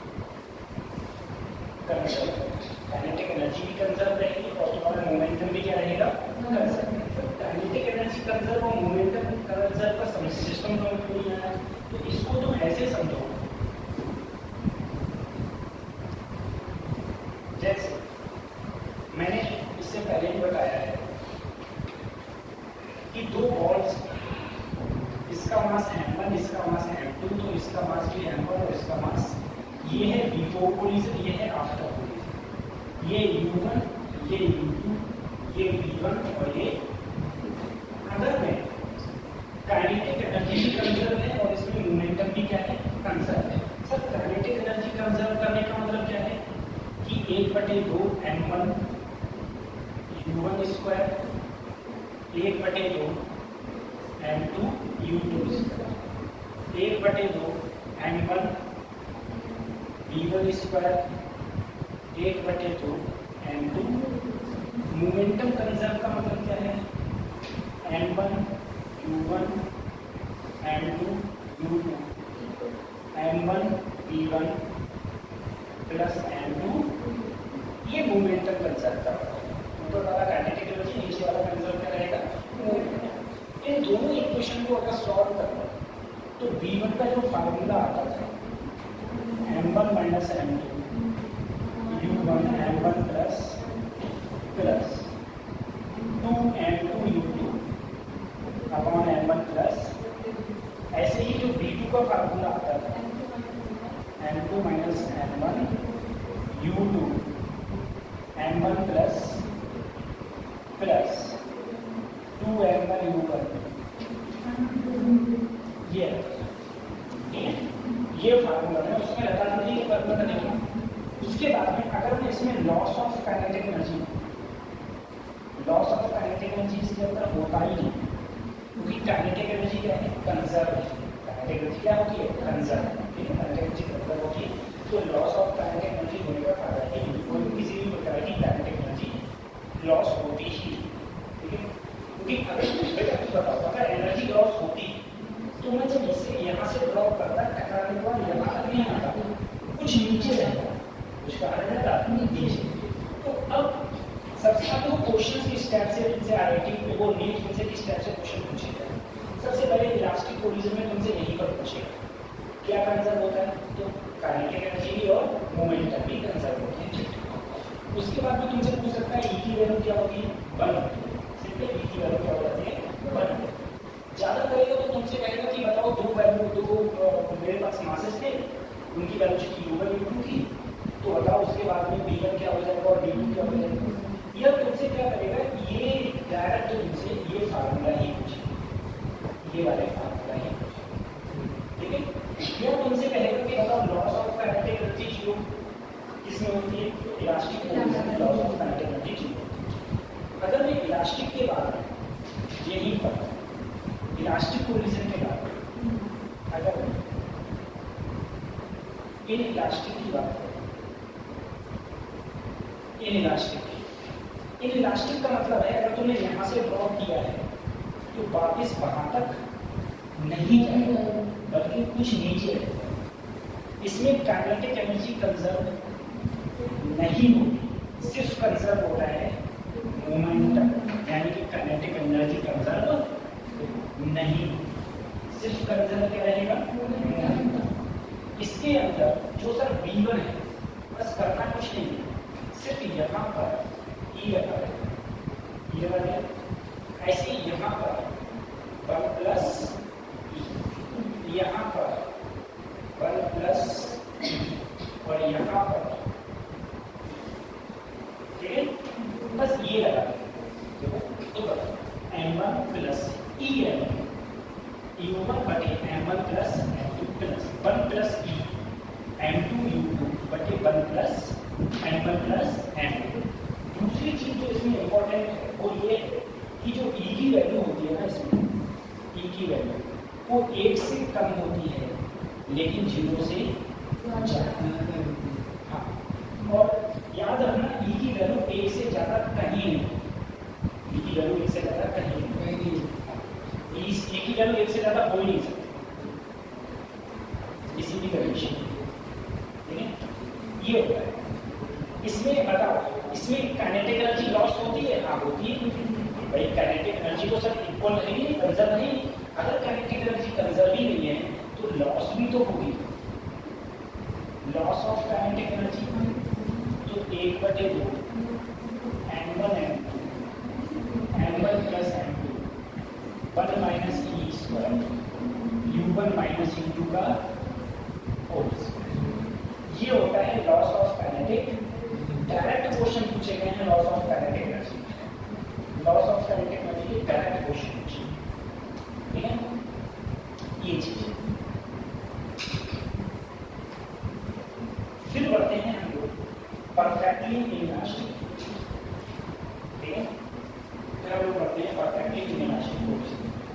कंजर्व, काइनेटिक एनर्जी भी कंजर्व रहेगी और तुम्हारा मोमेंटम भी क्या रहेगा? कंजर्व। काइनेटिक एनर्जी कंजर्व और मोमेंटम कंजर्व का सिस्टम समझ में नहीं आया तो इसको तुम ऐसे समझो, जैसे मैंने इससे पहले ही बताया है कि दो बॉल्स, इसका मास एम वन, इसका मास एम टू, तो इसका मास भी एम वन और इसका मास, ये है बिफोर कोलिजन, ये है आफ्टर कोलिजन। ये यू वन, ये यू टू, ये वी वन और ये, अगर मैं काइनेटिक एनर्जी भी कंजर्व है और इसमें मोमेंटम भी क्या है? कंजर्व है। सर काइनेटिक एनर्जी कंजर्व करने का मतलब क्या है कि एक बटे दो m one you one square, एक बटे दो m two you two square, एक बटे दो m one v one square, एक बटे दो एम टू। मोमेंटम कंजर्व का मतलब क्या है? M one you one M two you two, M one v one plus M two, ये मोमेंटम कंजर्व का ऊपर वाला काइनेटिक एनर्जी, नीचे वाला कंजर्व क्या रहेगा? मोमेंटम। इन दोनों इक्वेशन को अगर सॉल्व करना तो वी वन का जो फार्मूला आता था m one minus m two u one M one plus plus two m two you two upon M one plus, ऐसे ही जो बी टू का फार्मूला आता था m two minus m one u two M one plus plus two M one you one, ये ये formula है, उसमें लगा दीजिए फार्मूला देखिए। उसके बाद में अगर मैं इसमें loss of kinetic energy, loss of kinetic energy इसके अंदर होता ही नहीं, क्योंकि काइनेटिक एनर्जी क्या है? कंजर्व है। काइनेटिक एनर्जी क्या होती है? कंजर्व, ठीक है। काइनेटिक एनर्जी कंजर्व होती है तो लॉस ऑफ काइनेटिक एनर्जी होने का फायदा है नहीं, कोई भी किसी भी प्रकार की काइनेटिक एनर्जी लॉस होती ही, ठीक है। क्योंकि अगर बेटा कुछ बताओ, अगर एनर्जी लॉस होती तो मैं जब इसे यहाँ से ड्रॉप करता, टकराने के बाद यहाँ तक नहीं आता, कुछ नीचे रहता, कुछ कहा रहता नीचे। तो अब सबसे पहले वो क्वेश्चन किस टाइप से तुमसे आई आई टी वो नीट तुमसे किस टाइप से क्वेश्चन पूछेगा? सबसे पहले इलास्टिक कोलिजन में तुमसे यही पर पूछेगा क्या कंजर्व होता है? तो काइनेटिक एनर्जी भी और मोमेंटम भी कंजर्व होते हैं। उसके बाद में तुमसे पूछ सकता है ई की वैल्यू क्या होती है? वन। सिंपल ई की वैल्यू क्या हो जाती है? वन। ज़्यादा करेगा तो तुमसे कहेगा कि बताओ दो वैल्यू, दो मेरे पास मासेस थे, उनकी वैल्यू थी यू वन यू टू थी, तो बताओ उसके बाद में बी वन क्या हो जाएगा और बी टू क्या हो जाएगा? यह तुमसे क्या करेगा? ये डायरेक्ट तुमसे ये फार्मूला ही पूछेगा, ये वाले फार्मूला ही पूछेगा। तुमसे कहेगा कि बताओ loss of kinetic energy zero किसमें होती है? तो इलास्टिक कोलिजन में loss of kinetic energy zero. अगर मैं इलास्टिक के बाद यहीं पर इलास्टिक कोलिजन के बाद अगर इन इलास्टिक की बात करें, इन इलास्टिक इन इलास्टिक का मतलब है अगर तुमने यहां से ड्रॉप किया है तो वापस वहां तक नहीं जाएगा बल्कि कुछ नीचे रहेगा। इसमें काइनेटिक एनर्जी कंजर्व नहीं होती, सिर्फ कंजर्व होता है मोमेंटम, यानी कि काइनेटिक एनर्जी कंजर्व नहीं, सिर्फ कंजर्व क्या रहेगा? मोमेंटम। इसके अंदर जो सर बी वन है बस करना कुछ नहीं है, सिर्फ यहाँ पर ई लगा है, ई लगा दिया, ऐसे यहाँ पर वन प्लस ई, यहाँ पर वन प्लस और यहाँ पर, ठीक है, बस ये लगा तो M one plus e m u one बटे m one plus M two plus one plus e m two you two बटे one plus m one plus M two. दूसरी चीज जो इसमें इंपॉर्टेंट है वो ये है कि जो ई की वैल्यू होती है ना, इसमें ई की वैल्यू वो एक से कम होती है लेकिन जीरो से ज्यादा। हाँ, और याद रखना ई की वैल्यू एक से ज्यादा कहीं नहीं, ई की वैल्यू एक से ज्यादा कहीं नहीं, इस ए की वैल्यू एक से ज्यादा हो ही नहीं सकती किसी भी कंडीशन, ठीक है, ये होता है। इसमें बताओ, इसमें काइनेटिक एनर्जी लॉस होती है? हाँ होती है भाई, काइनेटिक एनर्जी तो सर इक्वल रहेगी, कंजर्व नहीं। अगर काइनेटिक एनर्जी कंजर्व ही नहीं है तो लॉस भी तो होगी, लॉस ऑफ काइनेटिक एनर्जी तो एक बटे दो m one M two M one plus M two one minus e square u one minus you two का होल स्क्वायर। ये होता है loss of kinetic. Direct question पूछे गए हैं loss of kinetic energy, loss of kinetic energy के direct question पूछे, ठीक है, ये चीज। फिर बढ़ते हैं हम लोग परफेक्टली इलास्टिक, ठीक है, फिर हम लोग बढ़ते हैं परफेक्टली इलास्टिक कोर्स।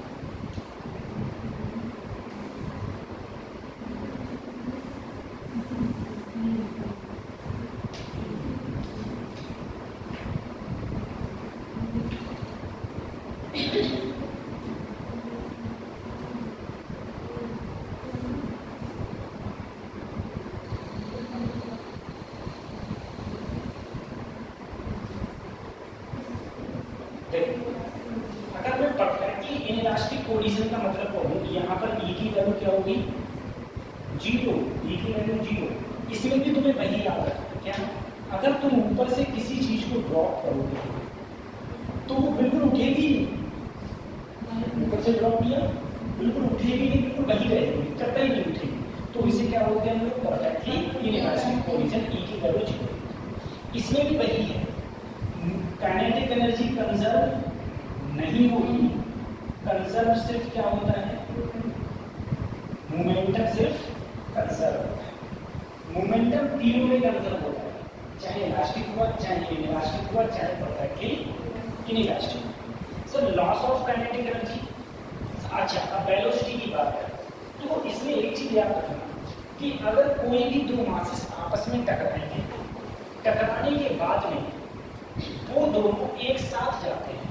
अगर मैं परफेक्टली इनइलास्टिक कोलिजन का मतलब कहूं, यहाँ पर ई की वैल्यू क्या होगी? जीरो, ई की वैल्यू जीरो। इसमें भी तुम्हें वही याद रखना, क्या? अगर तुम ऊपर से किसी चीज को ड्रॉप करोगे तो वो बिल्कुल उठेगी, ऊपर से ड्रॉप किया बिल्कुल उठेगी नहीं, बिल्कुल वही रहेगी, कतई नहीं उठेगी। तो इसे क्या बोलते हैं हम लोग? परफेक्टली इनइलास्टिक कोलिजन, ई की वैल्यू जीरो। इसमें भी वही है, काइनेटिक एनर्जी कंजर्व नहीं होगी, कंजर्व सिर्फ क्या होता है? मोमेंटम सिर्फ कंजर्व होता है। मोमेंटम तीनों में कंजर्व होता है, चाहे इलास्टिक हुआ, चाहे इनइलास्टिक हुआ, चाहे perfectly inelastic. Sir loss of kinetic energy, अच्छा अब वेलोसिटी की बात करें तो इसमें एक चीज याद रखना कि अगर कोई भी दो मासेस आपस में टकराएंगे, टकराने के बाद में वो दोनों एक साथ जाते हैं,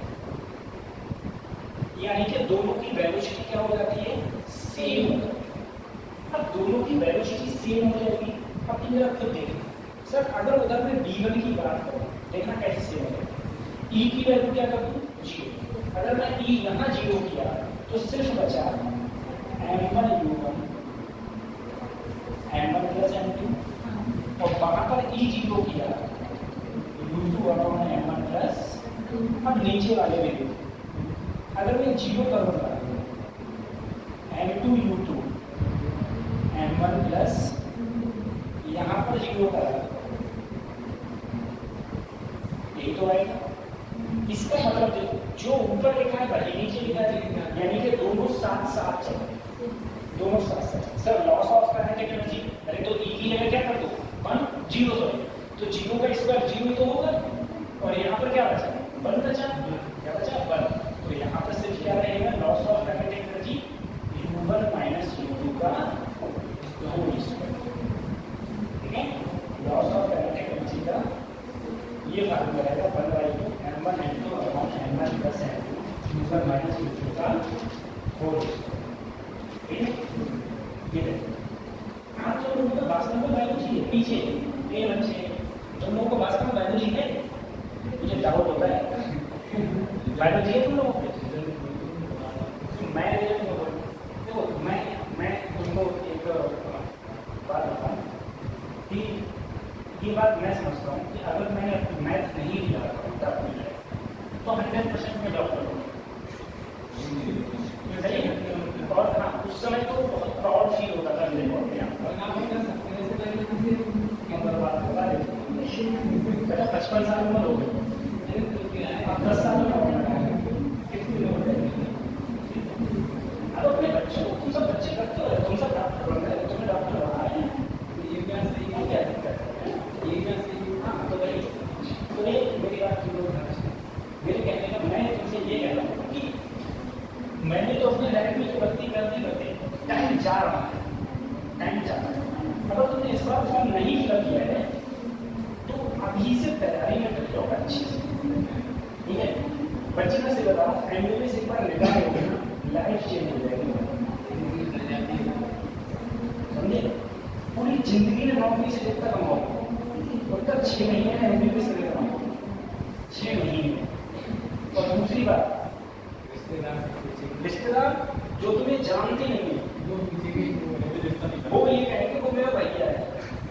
यानी कि दोनों की वेलोसिटी क्या हो जाती है? सेम हो जाती है। अब दोनों की वेलोसिटी सेम हो जाएगी। अब तुम जरा खुद देखना सर, अगर उधर मैं बी वन की बात करूं, देखना कैसे सेम हो जाएगी। ई की वैल्यू क्या कर दूं? जीरो। अगर मैं ई यहाँ जीरो किया तो सिर्फ बचा M one you one M one plus M two, और वहां पर ई जीरो किया U two upon M one plus. अब नीचे वाले वैल्यू अगर मैं जीरो करूंगा M two you two M one plus, यहाँ पर जीरो करा, यही तो आएगा। इसका मतलब देखो, जो ऊपर लिखा है वही नीचे लिखा है, यानी कि दोनों साथ साथ चले, दोनों साथ साथ। सर लॉस ऑफ काइनेटिक का होल स्क्वायर, ठीक है। लॉस ऑफ काइनेटिक एनर्जी का ये फार्मूला रहेगा one by two M one M two upon M one plus M two ऊपर माइनस यू टू का होल स्क्वायर, ठीक है। ये देखो आप जो लोगों को वास्तव में बायोलॉजी है पीछे ये बच्चे तुम लोगों को वास्तव में बायोलॉजी है, मुझे डाउट होता है बायोलॉजी है तुम लोगों को। मैं देखो मैं मैं तुमको एक बात बताऊँ कि ये बात मैं समझता हूँ कि अगर मैंने मैथ नहीं लिया तब तो हंड्रेड परसेंट मैं डॉक्टर हूँ, सही है। और हाँ उस समय तो बहुत प्राउड फील होता था मेरे को, पचपन साल उम्र हो गई, अब दस साल में अब अपने बच्चों तुम सब बच्चे करते हो, तुम सब डॉक्टर बन रहे हो, तुम्हें डॉक्टर बना है, ये क्या सही है, क्या दिक्कत है, ये क्या सही है। हाँ तो भाई तो ये मेरी बात तुम लोग मेरे कहने का मैं तुमसे ये कह रहा हूँ कि मैंने तो अपने लाइफ में जो गलती करते करते टाइम जा रहा है, टाइम जा रहा है। अगर तुमने इस बार फॉर्म नहीं फिल किया है तो अभी से तैयारी में कर लो अच्छी से, ठीक है। बच्चे का से बताओ फैमिली में से एक बार निकाल लोगे ना लाइफ चेंज हो जाएगी, समझे। पूरी जिंदगी में नौकरी से जब तक कमाओ तब तक छह महीने में एमबीबीएस करके कमाओ, छह महीने। और दूसरी बात रिश्तेदार जो तुम्हें जानते नहीं है वो ये कहेंगे वो मेरा भैया है,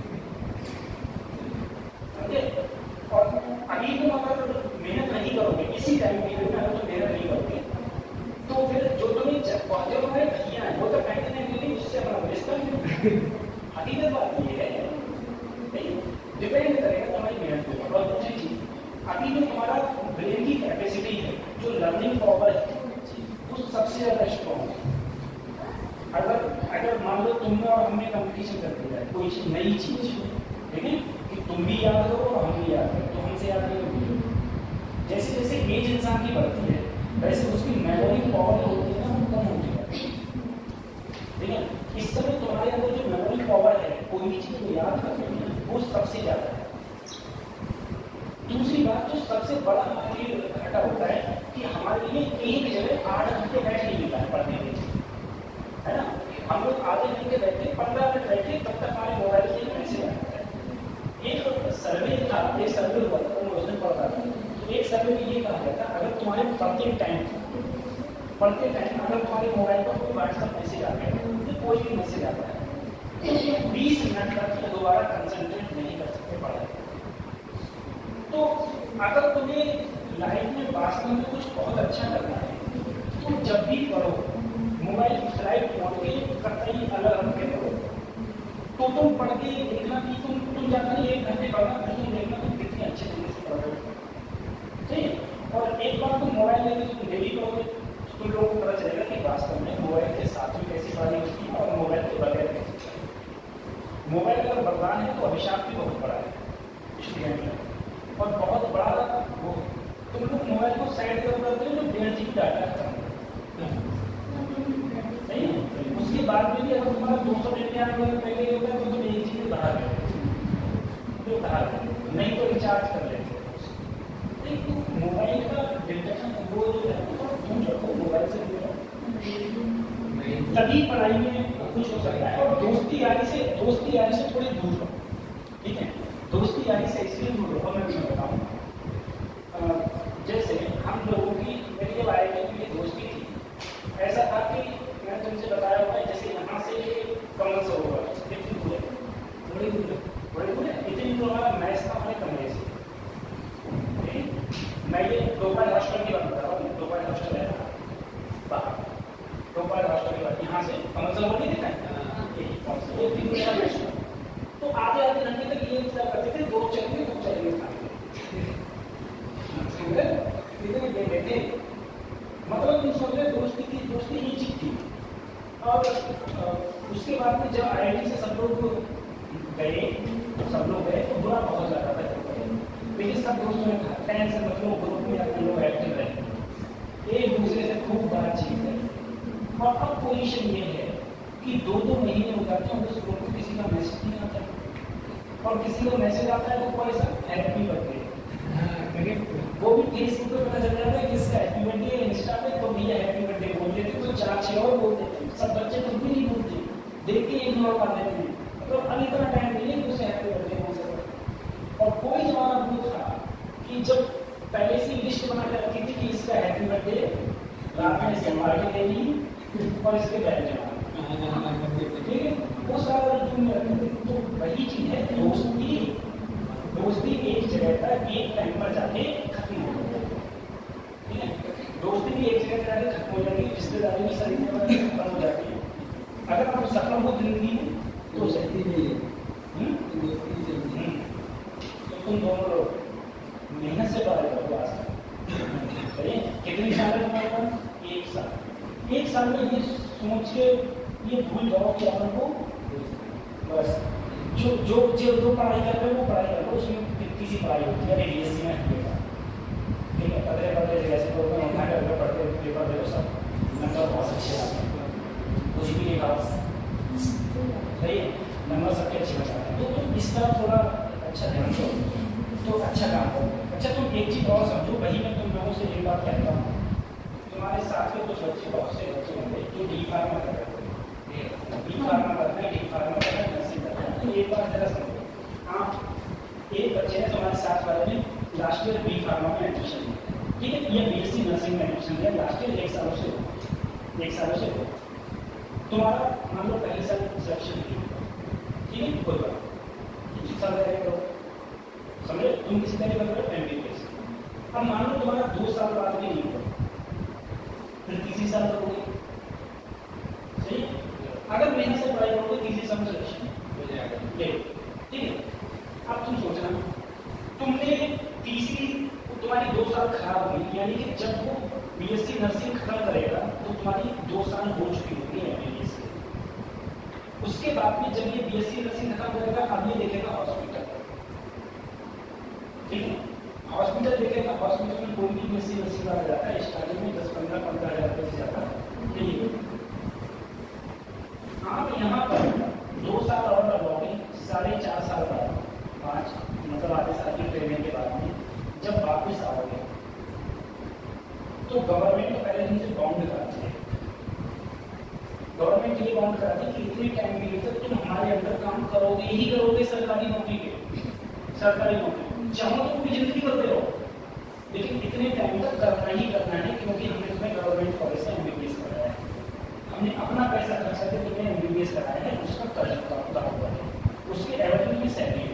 समझे। और अभी तुम अगर मेहनत नहीं करोगे इसी टाइम पीरियड में अगर तुम मेहनत नहीं करोगे तो फिर जो तुम्हें जो तुम्हारे भैया है वो तो पहले नहीं मिली उससे अपना रिश्ता नहीं। हकीकत बात ये है, डिपेंड करेगा तुम्हारी मेहनत के ऊपर। और दूसरी चीज अभी जो तुम्हारा ब्रेन की कैपेसिटी है, जो लर्निंग पावर है वो सबसे ज्यादा स्ट्रॉन्ग है। अगर अगर मान लो तुमने और हमने कंपटीशन कर दिया है कोई चीज नई चीज, ठीक है, कि तुम भी याद करो और हम भी याद करो तो हमसे याद नहीं होगी। जैसे जैसे एज इंसान की बढ़ती है वैसे उसकी मेमोरी पावर होती है ना कम होती है, ठीक है। इस समय तुम्हारे अंदर जो मेमोरी पावर है कोई भी चीज को याद करने में वो सबसे ज्यादा है। दूसरी बात जो सबसे बड़ा हमारे लिए घाटा होता है कि हमारे लिए एक जगह आठ घंटे बैठ नहीं मिलता है पढ़ने के लिए, है ना। हम लोग आधे घंटे बैठे पंद्रह मिनट बैठे तब तक हमारे मोबाइल से एक मैसेज आता है। एक सर्वे था, एक सर्वे हुआ था उस दिन पढ़ता था, एक सर्वे में ये कहा गया था अगर तुम्हारे पढ़ते टाइम पढ़ते टाइम अगर तुम्हारे मोबाइल पर कोई व्हाट्सएप मैसेज आ गया तो कोई भी मैसेज आता है तो बीस मिनट तक दोबारा कंसंट्रेट नहीं कर सकते पढ़ाई। तो अगर तुम्हें लाइफ में वास्तव में कुछ बहुत अच्छा करना है तो जब भी पढ़ो मोबाइल की फ्लाइट मोड के कतई अलग रख के पढ़ो। तो तुम पढ़ के देखना कि तुम तुम जाता नहीं एक घंटे पढ़ना फिर तुम देखना तुम कितनी अच्छे तरीके से पढ़ रहे हो, ठीक। और एक बार तुम मोबाइल लेके तुम डेली पढ़ोगे तो तुम लोगों को पता चलेगा कि वास्तव में मोबाइल के साथ में कैसी बारी होती है और मोबाइल के बगैर कैसी चलेगी। मोबाइल अगर वरदान है तो अभिशाप भी बहुत बड़ा है स्टूडेंट में, और बहुत बड़ा वो तुम लोग मोबाइल को साइड कर करते हो जो डेढ़ जी बी डाटा खत्म, सही है। उसके बाद में भी अगर तुम्हारा दो सौ निन्यानवे पहले होता है तो तुम एक जी बी बढ़ा देते बढ़ा देते नहीं तो रिचार्ज कर लेते। तो मोबाइल का डिटेक्शन वो जो है तो तुम रखो मोबाइल से तभी पढ़ाई में कुछ हो सकता है। और दोस्ती यारी से दोस्ती यारी से थोड़ी दूर रहो, ठीक है। दोस्ती यारी से इसलिए दूर रहो मैं तुम्हें बताऊँ, जैसे हम लोगों की मेरी जब आई टी की दोस्ती थी ऐसा था कि मैं तुमसे बताया हुआ है जैसे यहाँ से कमल सरोवर कितनी दूर है, बड़ी दूर है, बड़ी दूर है। इतनी दूर हमारा मैच था हमारे कमरे से, मैं ये दोपहर हॉस्टल की बात बता रहा हूँ। दोपहर हॉस्टल है बाहर, दोपहर हॉस्टल की बात यहाँ से कमल सरोवर नहीं दिखा है तीन दूर का मैच था। तो आधे आधे घंटे तक ये इंतजार करते थे दो चलेंगे दो चलेंगे खाने थे। मतलब तुम समझ रहे दोस्ती की दोस्ती ही चीज थी। और उसके बाद में जब आई आई टी से सब लोग गए सब लोग गए तो बुरा बहुत ज़्यादा था, लेकिन सब दोस्तों ने कहा फैन से मतलब ग्रुप में अपने लोग एक्टिव रहे, एक दूसरे से खूब बातचीत है। और अब पोजीशन ये है कि दो दो महीने हो जाते हैं उस फोन को किसी का मैसेज नहीं आता है, और किसी को मैसेज आता है तो कोई सा हैप्पी बर्थडे, वो भी फेसबुक पे पता चल जाता है किसका हैप्पी बर्थडे है, इंस्टा पे तो भैया हैप्पी बर्थडे बोल देते, तो चार छह और बोल देते, सब बच्चे कुछ भी नहीं बोलते, देख के इग्नोर कर देते हैं। तो अब इतना टाइम नहीं है कि उसे हैप्पी बर्थडे बोल सके। और कोई जमाना वो था कि जब पहले से लिस्ट बना के रखी थी कि इसका हैप्पी बर्थडे, रात में इससे पार्टी देनी और इसके बैठ जाना, ठीक है, वो सारा रूटीन में रखते थे। तो वही चीज है, दोस्ती दोस्ती एक जगह पर एक टाइम पर जाके खत्म हो जाती है, ठीक है, दोस्ती भी एक जगह पर जाके खत्म हो जाती है, रिश्तेदारी भी सारी खत्म हो जाती है। अगर आप सफल हो जिंदगी में तो सकती नहीं है, तो तुम दोनों लोग मेहनत से पढ़ाई करो आज तक, कितनी साल है तुम्हारे पास? एक साल। एक साल में ये सोच के ये भूल जाओ कि अपन को बस जो जो जो जो पढ़ाई कर रहे हो वो पढ़ाई कर लो, उसमें कितनी सी पढ़ाई होती है, बी एस सी में किया, ठीक है, पढ़ते पढ़ते जैसे तो उठा करके पढ़ते पेपर दे दो, सब नंबर बहुत अच्छे आते हैं, कुछ भी नहीं खाओ, सही है, नंबर सबके अच्छे बता हैं, तो तुम इस तरह थोड़ा अच्छा ध्यान दो तो अच्छा काम करो। अच्छा तुम एक चीज़ और समझो, वही मैं तुम लोगों से एक बात कहता हूँ, तुम्हारे साथ में कुछ बच्चे बहुत से बच्चे होंगे जो डी फार्मा कर रहे हैं, डी फार्मा करना है, डी फार्मा करना है, नर्सिंग करना है, तो एक बार जरा समझो, आप एक बच्चे ने तुम्हारे साथ वाले में लास्ट ईयर बी फार्मा में एडमिशन लिया, ठीक है, ये बी एस सी नर्सिंग में एडमिशन लिया लास्ट ईयर, एक सालों से हो एक सालों से हो तुम्हारा मान लो पहले साल सिलेक्शन नहीं, ठीक है, कोई बात दूसरी साल तैयारी करो, समझे, तुम किसी तैयारी कर रहे हो एम बी बी एस, अब मान लो तुम्हारा दो साल बाद भी नहीं हुआ, फिर तीसरी साल करोगे, सही, अगर मेहनत से पढ़ाई करोगे तीसरी साल में सिलेक्शन हो जाएगा, ठीक है। अब तुम सोचना, तुमने तीसरी तुम्हारी दो साल खराब हुई, यानी कि जब वो बी एस सी नर्सिंग खत्म करेगा तो तुम्हारी दो साल हो चुकी होगी एम बी बी एस से, उसके बाद में जब ये बी एस सी नर्सिंग खत्म करेगा अब ये देखेगा हॉस्पिटल, ठीक है, हॉस्पिटल देखेगा, हॉस्पिटल में कोई भी बी एस सी नर्सिंग वाला जाता है, स्टार्टिंग में दस पंद्रह पंद्रह हज़ार रुपये से जाता है, आप यहाँ पर दो साल और लगवाओगे, साढ़े चार साल बाद, पाँच मतलब आधे साल की ट्रेनिंग के बाद में जब वापस आओगे तो गवर्नमेंट तो पहले तुमसे बाउंड कराती है, गवर्नमेंट ये बाउंड कराती है कि इतने टाइम के लिए तक तुम हमारे अंदर काम करोगे ही करोगे, सरकारी नौकरी के, सरकारी नौकरी चाहो तो पूरी जिंदगी करते रहो, लेकिन इतने टाइम तक करना ही करना है, क्योंकि हमने तुम्हें गवर्नमेंट कॉलेज से एम बी बी एस कराया है, हमने अपना पैसा खर्च करके तुम्हें एम बी बी एस कराया है, उसका कर्ज उतारा हुआ है, उसके एवरेज में सैलरी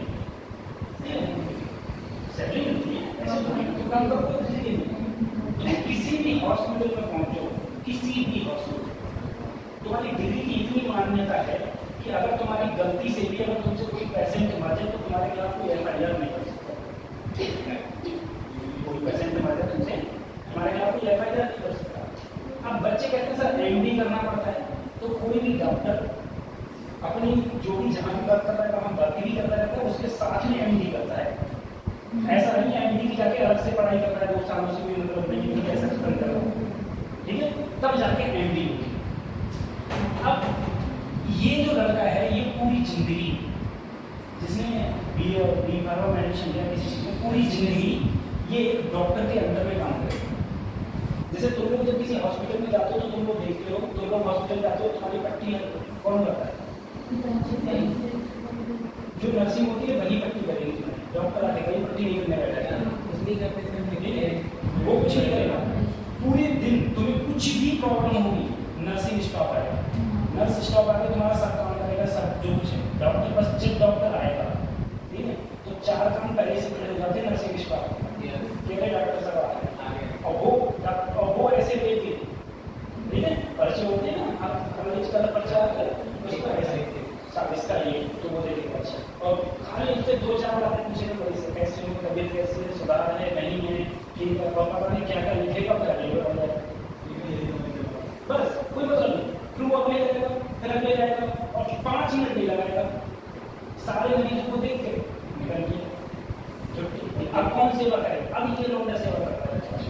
सैलरी मिलती है, ऐसे तो काम करो तो तुम किसी भी हॉस्पिटल में पहुंचो, किसी भी हॉस्पिटल, तुम्हारी डिग्री की इतनी मान्यता है कि अगर तुम्हारी गलती से भी अगर तुमसे कोई पेशेंट मर जाए तो तुम्हारे खिलाफ कोई एफ आई आर नहीं कर सकता, कोई पेशेंट मर जाए तुमसे हमारे खिलाफ कोई एफ आई आर नहीं कर सकता। अब बच्चे कहते हैं सर एम डी करना पड़ता है, तो कोई भी डॉक्टर अपनी जो भी जहाँ भी बात कर रहा है वहाँ भर्ती भी करता रहता है, उसके साथ में एम डी करता है, ऐसा नहीं है एम डी की जाके अलग से पढ़ाई करता है, दो सालों से भी मतलब नहीं कैसा खत्म कर रहा हूँ, ठीक है, तब जाके एम डी होगी। अब ये जो लड़का है ये पूरी जिंदगी जिसने बी बी फार्मा में एडमिशन लिया किसी चीज़ में, पूरी जिंदगी ये एक डॉक्टर के अंदर में काम करेगा। जैसे तुम लोग जब किसी हॉस्पिटल में जाते हो तो तुम लोग देखते हो, तुम लोग हॉस्पिटल जाते हो तुम्हारी पट्टी है कौन करता है, जो नर्सिंग होती है वही पट्टी करेगी तुम्हें, डॉक्टर आके कहीं पट्टी नहीं करने बैठा है, वो कुछ नहीं करेगा, पूरे दिन तुम्हें कुछ भी प्रॉब्लम होगी नर्सिंग स्टॉप आएगा, नर्स स्टॉप आके तुम्हारा सब काम करेगा, सब जो कुछ है, डॉक्टर बस जब डॉक्टर आएगा, ठीक है, तो चार काम पहले से खड़े हो जाते हैं नर्सिंग स्टॉप, केवल डॉक्टर सब आ गए, और वो और वो ऐसे लेके, ठीक है, पर्चे होते हैं ना, आप कॉलेज का पर्चा आता है उसका ऐसे सब इसका ये तो वो देखे पर्चा, और खाली उससे दो चार बातें पूछेंगे बड़ी से, कैसे हो तबीयत, कैसे सुधार है नहीं है, ठीक है, पता नहीं क्या क्या लिखेगा, क्या लिखेगा, बस कोई मतलब नहीं, फिर वो अगले जाएगा, फिर अगले जाएगा, और पाँच मिनट नहीं लगाएगा, सारे मरीजों को देख के निकल गया छुट्टी। अब कौन सेवा करे, अब ये लोग सेवा करता है,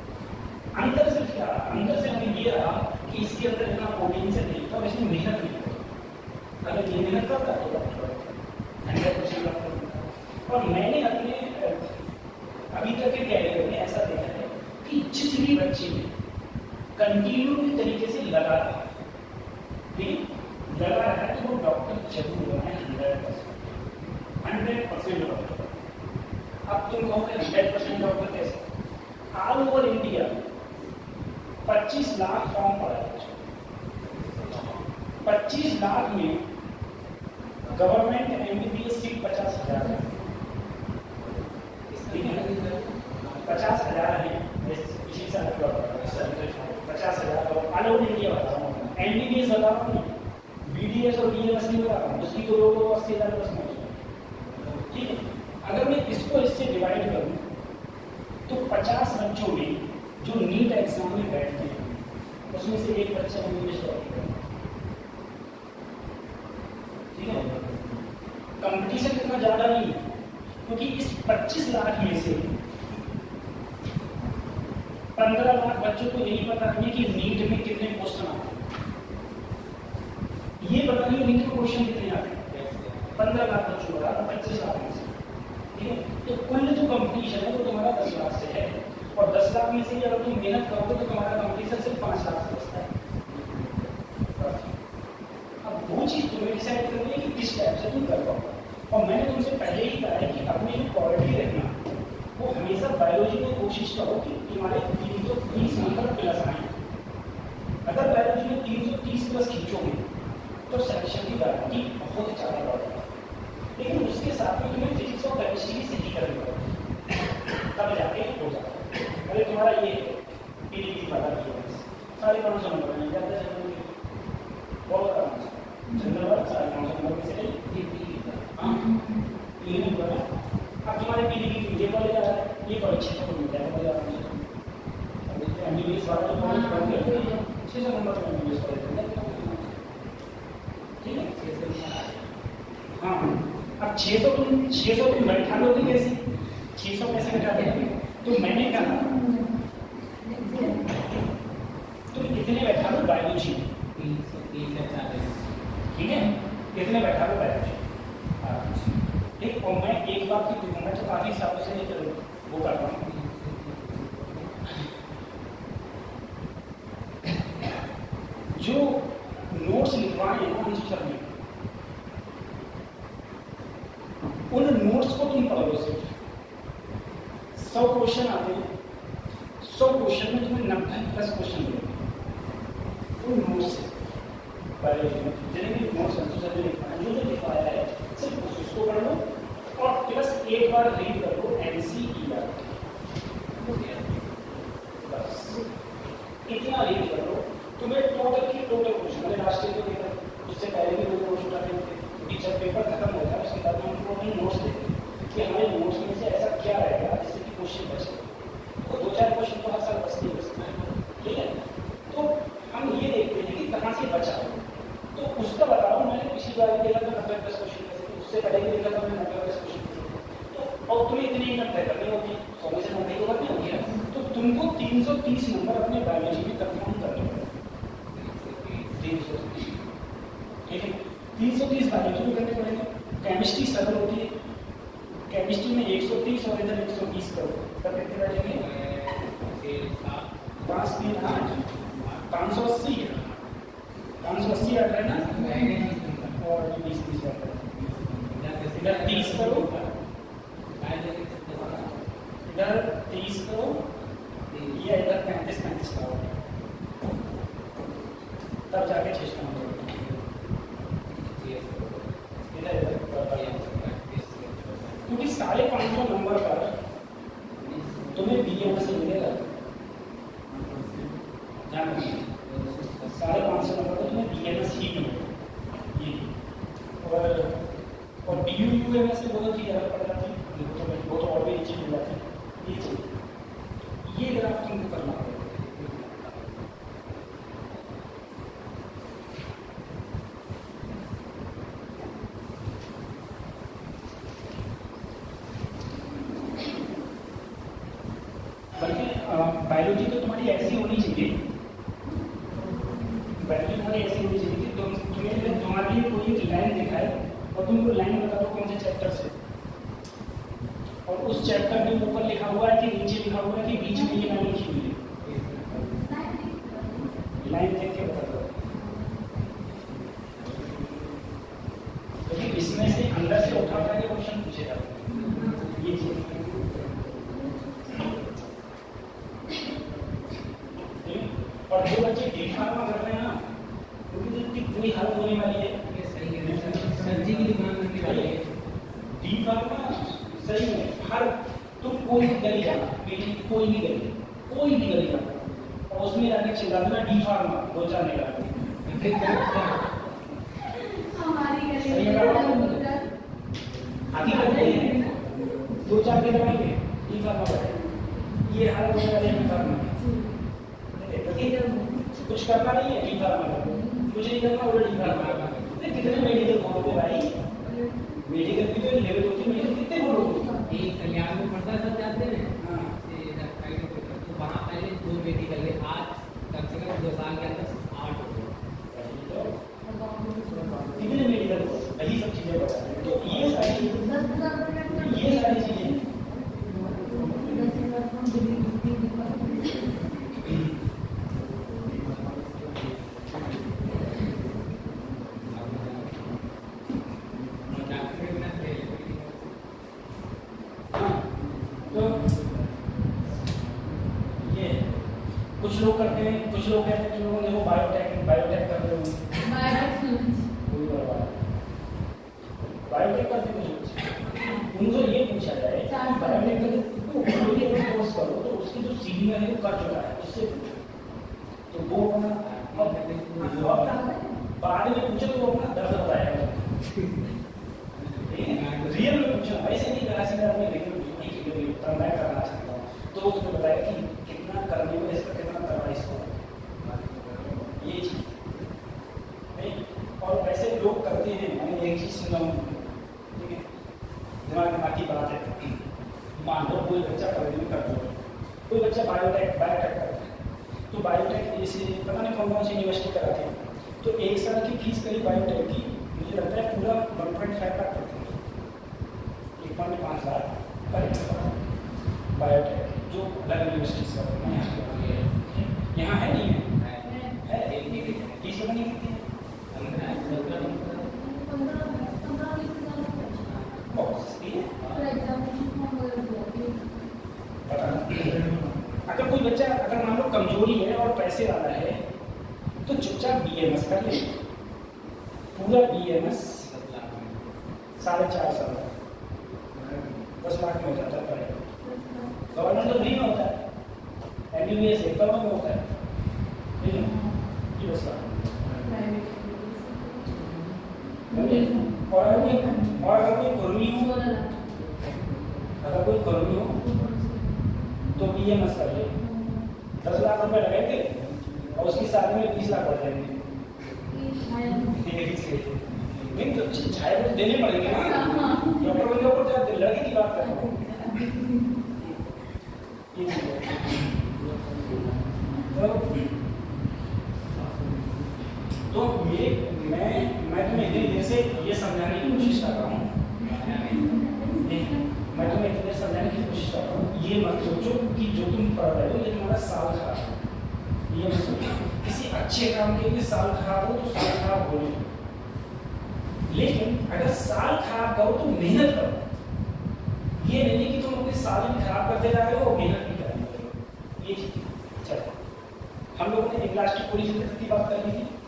अंदर से क्या, अंदर से हमें ये रहा कि इसके अंदर इतना प्रोटीन से नहीं, तो इसमें मेहनत नहीं अगर ये मेहनत करता तो हंड्रेड परसेंट करता। और मैंने अपने अभी तक के कैरियर में ऐसा देखा है कि जिस भी बच्चे ने कंटिन्यू तरीके से लगा रहा ठीक लगा रहा है तो वो डॉक्टर जरूर बना है hundred percent hundred percent doctor. अब तुम कहोगे हंड्रेड परसेंट डॉक्टर कैसे? ऑल ओवर इंडिया पच्चीस लाख फॉर्म पड़ा है, पच्चीस लाख में गवर्नमेंट एमबीबीएस सीट पचास हजार है, पचास हजार है पिछले साल पचास हजार ऑल ओवर इंडिया बता रहा हूँ। एमबीबीएस बता रहा हूँ, बीडीएस और बीएमएस नहीं बता रहा हूँ, उसकी तो लोग अस्सी हजार प्लस पहुँच। ठीक है, अगर मैं इसको इससे डिवाइड करूँ तो पचास बच्चों में जो नीट एग्जाम में बैठते हैं उसमें से एक बच्चा इंग्लिश डॉक्टर है। ठीक है, कंपटीशन इतना ज्यादा नहीं है क्योंकि इस पच्चीस लाख में से पंद्रह लाख बच्चों को यही पता नहीं कि नीट में कितने क्वेश्चन आते हैं, ये पता नहीं नीट में क्वेश्चन कितने आते हैं। पंद्रह लाख बच्चों का पच्चीस लाख में से, ठीक है, तो कुल जो कंपटीशन है वो तुम्हारा दस लाख से है और दस लाख में से अगर तुम मेहनत करोगे तो तुम्हारा कंपटीशन सिर्फ पांच लाख से बचता है। अब वो चीज तुम्हें डिसाइड करनी है कि किस टाइप से तुम कर पाओ। और मैंने तुमसे पहले ही कहा है कि अपनी जो क्वालिटी रखना वो हमेशा बायोलॉजी में कोशिश करो कि तुम्हारे तीन सौ तीस नंबर प्लस आए। अगर बायोलॉजी में तीन सौ तीस प्लस खींचोगे तो सिलेक्शन की गारंटी बहुत ज़्यादा बढ़ जाएगी, लेकिन उसके साथ में तुम्हें फिजिक्स और केमिस्ट्री सही करनी पड़ेगी, तब जाके हो जाता है। अरे तुम्हारा ये पीडीपी पता किया साढ़े पाँच सौ नंबर नहीं जाता जनरल बहुत आराम से जनरल साढ़े पाँच सौ नंबर में से हाँ ये नहीं बोला। अब तुम्हारे पीडीपी ये कॉलेज आ रहा है, ये कॉलेज छः सौ मिल जाएगा एमबीबीएस वाला जो कॉलेज पढ़ गया छः सौ नंबर में एमबीबीएस कॉलेज। ठीक है, हाँ अब छः सौ तुम छः सौ तुम बैठा लोगे कैसे? छः सौ कैसे बैठा दोगे? तो मैंने कहा तुम कितने बैठा लो बायोलॉजी, ठीक है, कितने बैठा लो बायोलॉजी। ठीक, और मैं एक बात की मैं तो काफी सालों से वो कर रहा हूँ, जो नोट्स लिखवाए हैं ना सर ने, उन नोट्स को तुम पढ़ लो। सिर्फ सौ क्वेश्चन आते हैं, सौ क्वेश्चन में तुम्हें नब्बे प्लस क्वेश्चन मिलेंगे उन नोट्स से। जितने भी नोट्स सर ने लिखवाए जो जो लिखवाया है सिर्फ उसको पढ़ लो और प्लस एक बार रीड कर लो एनसीईआर, बस इतना रीड कर लो। तुम्हें टोटल की टोटल क्वेश्चन मैंने राष्ट्रीय को देखा, उससे पहले भी दो क्वेश्चन उठाते थे, टीचर पेपर खत्म होता है उसके बाद हम टोटल नोट्स देते हैं कि हमारे नोट्स में से ऐसा क्या रहेगा जिससे कि क्वेश्चन बचे। तो दो चार क्वेश्चन तो हर साल बचते ही बचते हैं, ठीक है। तो हम ये देखते हैं कि कहाँ से बचा, तो उसका बताओ। मैंने पिछली बार देखा था नब्बे प्लस क्वेश्चन, उससे पहले भी देखा था मैंने नब्बे प्लस क्वेश्चन, तो और तुम्हें इतनी ही नब्बे करनी होगी, सौ में से नब्बे को करनी होगी, तो तुमको तीन सौ तीस नंबर अपने बायोलॉजी में कंफर्म करने पड़ेगा। तीन सौ तीस, ठीक है, तीन सौ तीस बायोलॉजी में करने पड़ेगा। केमिस्ट्री सरल होती है, केमिस्ट्री में एक सौ तीस और इधर एक सौ बीस करो, तब कितने बैठेंगे? पाँच तीन आठ, पाँच सौ अस्सी, पाँच सौ अस्सी आठ है ना, और बीस तीस बैठ इधर तीस करो, इधर तीस करो, या इधर पैंतीस पैंतीस करो, तब जाके छः सौ नंबर। क्योंकि साढ़े पाँच सौ नंबर पर तुम्हें बी एम से मिलेगा, साढ़े पाँच सौ नंबर पर तुम्हें बी एम एस ही मिलेगा ये, और और D U U M S से बहुत चीज़ अलग पड़ जाती है, वो तो और भी नीचे मिल जाती है। ये चीज़ ये ग्राफ तुमको करना पड़ेगा। बायोलॉजी तो तुम्हारी ऐसी होनी चाहिए, बायोलॉजी तुम्हारी ऐसी होनी चाहिए कि तुम तुम्हें तुम्हारे लिए कोई और तुमको लाइन बता दो कौन से चैप्टर से, और उस चैप्टर में ऊपर लिखा हुआ है कि नीचे लिखा हुआ है कि बीच में ये लाइन लिखी हुई है, लाइन देख के बता दो। क्योंकि इसमें से अंदर से उठा उठा के क्वेश्चन पूछे जाते हैं। ये चीज और जो बच्चे डी फार्मा कर रहे हैं ना, उनकी तो कितनी हालत होने वाली है। ये सही है, सब्जी की दुकान करने वाली है। डी फार्मा सही में हर तुम कोई भी गली जाना, कोई भी गली, कोई भी गली जाना और उसमें जाके चिल्ला देना डी फार्मा, दो चार निकाल हमारी दो चार के दवाएंगे डी फार्मा, ये हालत होने वाली है डी फार्मा। कुछ करना नहीं है डी फार्मा, कुछ नहीं करना उल्टा डी फार्मा। कितने मेडिकल बोलोगे भाई, मेडिकल की जो लेवल होती है मेडिकल कितने बोलोगे। एक कल्याण में पड़ता सब जाते हैं, तो वहाँ पहले दो मेडिकल है, आज कम से कम दो साल के अंदर आठ हो गए। कितने मेडिकल वही सब चीजें बता रहे हैं। तो ये सारी ये सारी चीजें कुछ लोग करते हैं, कुछ लोग कहते हैं कि लोगों ने वो बायोटेक बायोटेक कर रहे होंगे, बायोटेक करते कुछ उनको ये पूछा जाए बायोटेक करके कोर्स करो तो उसकी जो सीडी है वो कर चुका है, उससे तो वो अपना बाद में पूछो तो वो अपना दर्द बताएगा। रियल में पूछो, वैसे नहीं करा सीधा अपने लेकिन मैं करना चाहता हूँ तो वो तुम्हें बताएगा कि कितना करने में इसका कितना करना इसको, ये चीज नहीं। और वैसे लोग करते हैं, मैंने एक चीज सुना हूँ, ठीक है, दिमाग दिमाग की बात है। मान लो कोई बच्चा पढ़ने में कर दो, कोई बच्चा बायोटेक बायोटेक करता है तो बायोटेक जैसे पता नहीं कौन कौन सी यूनिवर्सिटी कराते हैं, तो एक साल की फीस करीब बायोटेक की मुझे लगता है पूरा वन पॉइंट फाइव लाख पड़ती है, एक पॉइंट पाँच लाख करीब बायोटेक जो अलग यूनिवर्सिटीज का यहाँ है नहीं है, है फीस पता नहीं कितनी है, बहुत सस्ती है। अगर कोई बच्चा अगर मान लो कमजोरी है और पैसे वाला है तो चुपचाप बीएमएस कर ले, पूरा बीएमएस साढ़े चार साल दस लाख में हो जाता है। गवर्नमेंट तो फ्री में होता है, एमबीबीएस एक करोड़ में होता है, ठीक है ये दस लाख। और अगर कोई और अगर कोई कर्मी हो, अगर कोई कर्मी हो तो बीएमएस कर ले, दस लाख रुपए लगाएंगे और उसकी साल में बीस लाख बढ़ जाएंगे। नहीं तो छाया कुछ देने पड़ेंगे ना, डॉक्टर बन के ऊपर लड़के की बात कर रहा हूँ। तो मेरे मैं मैं तुम्हें इतनी देर से ये समझाने की कोशिश कर रहा हूँ, मैं तुम्हें इतनी देर समझाने की कोशिश कर रहा हूँ, ये मत सोचो कि जो तुम पढ़ रहे हो ये तुम्हारा साल खराब है, ये मत सोचो। किसी अच्छे काम के लिए साल खराब हो तो साल खराब हो, लेकिन अगर साल खराब करो तो मेहनत करो, ये नहीं कि तुम अपने साल भी खराब करते जा रहे हो और मेहनत भी कर रहे हो। ये चीज चलो हम लोगों ने इलास्टिक पोलिसिटी की बात कर ली थी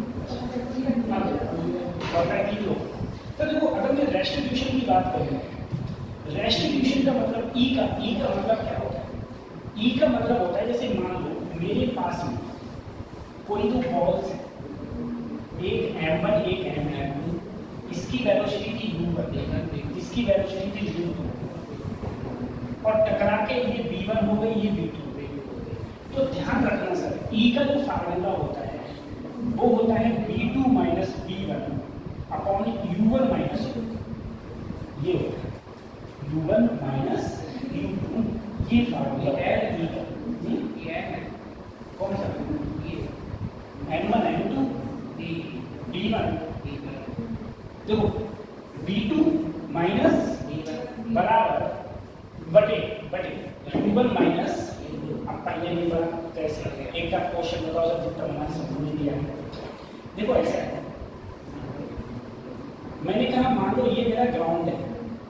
और पैंतीस लोग। तो देखो अगर मैं रेस्टिट्यूशन की बात करूँ, रेस्टिट्यूशन का मतलब ई का ई का मतलब क्या होता है? ई का मतलब होता है जैसे मान लो मेरे पास में कोई दो बॉल्स है, एक एम वन एक एम टू, इसकी वेलोसिटी थी यू वन, इसकी वेलोसिटी थी यू टू, और टकरा के ये बी वन हो गई ये बी टू हो गई। तो ध्यान रखना सर, ई का जो फार्मूला होता है वो होता है B two minus B one upon U one minus U, ये होता है U one minus you two, ये फार्मूला है ई का। कौन सा? M one M two B one. देखो बी टू माइनस बराबर बटे बटे यू वन माइनस, अब पहले नहीं बना कैसे, एक का क्वेश्चन बताओ सर जितना मैंने समझ दिया है। देखो ऐसा है, मैंने कहा मान लो ये मेरा ग्राउंड है,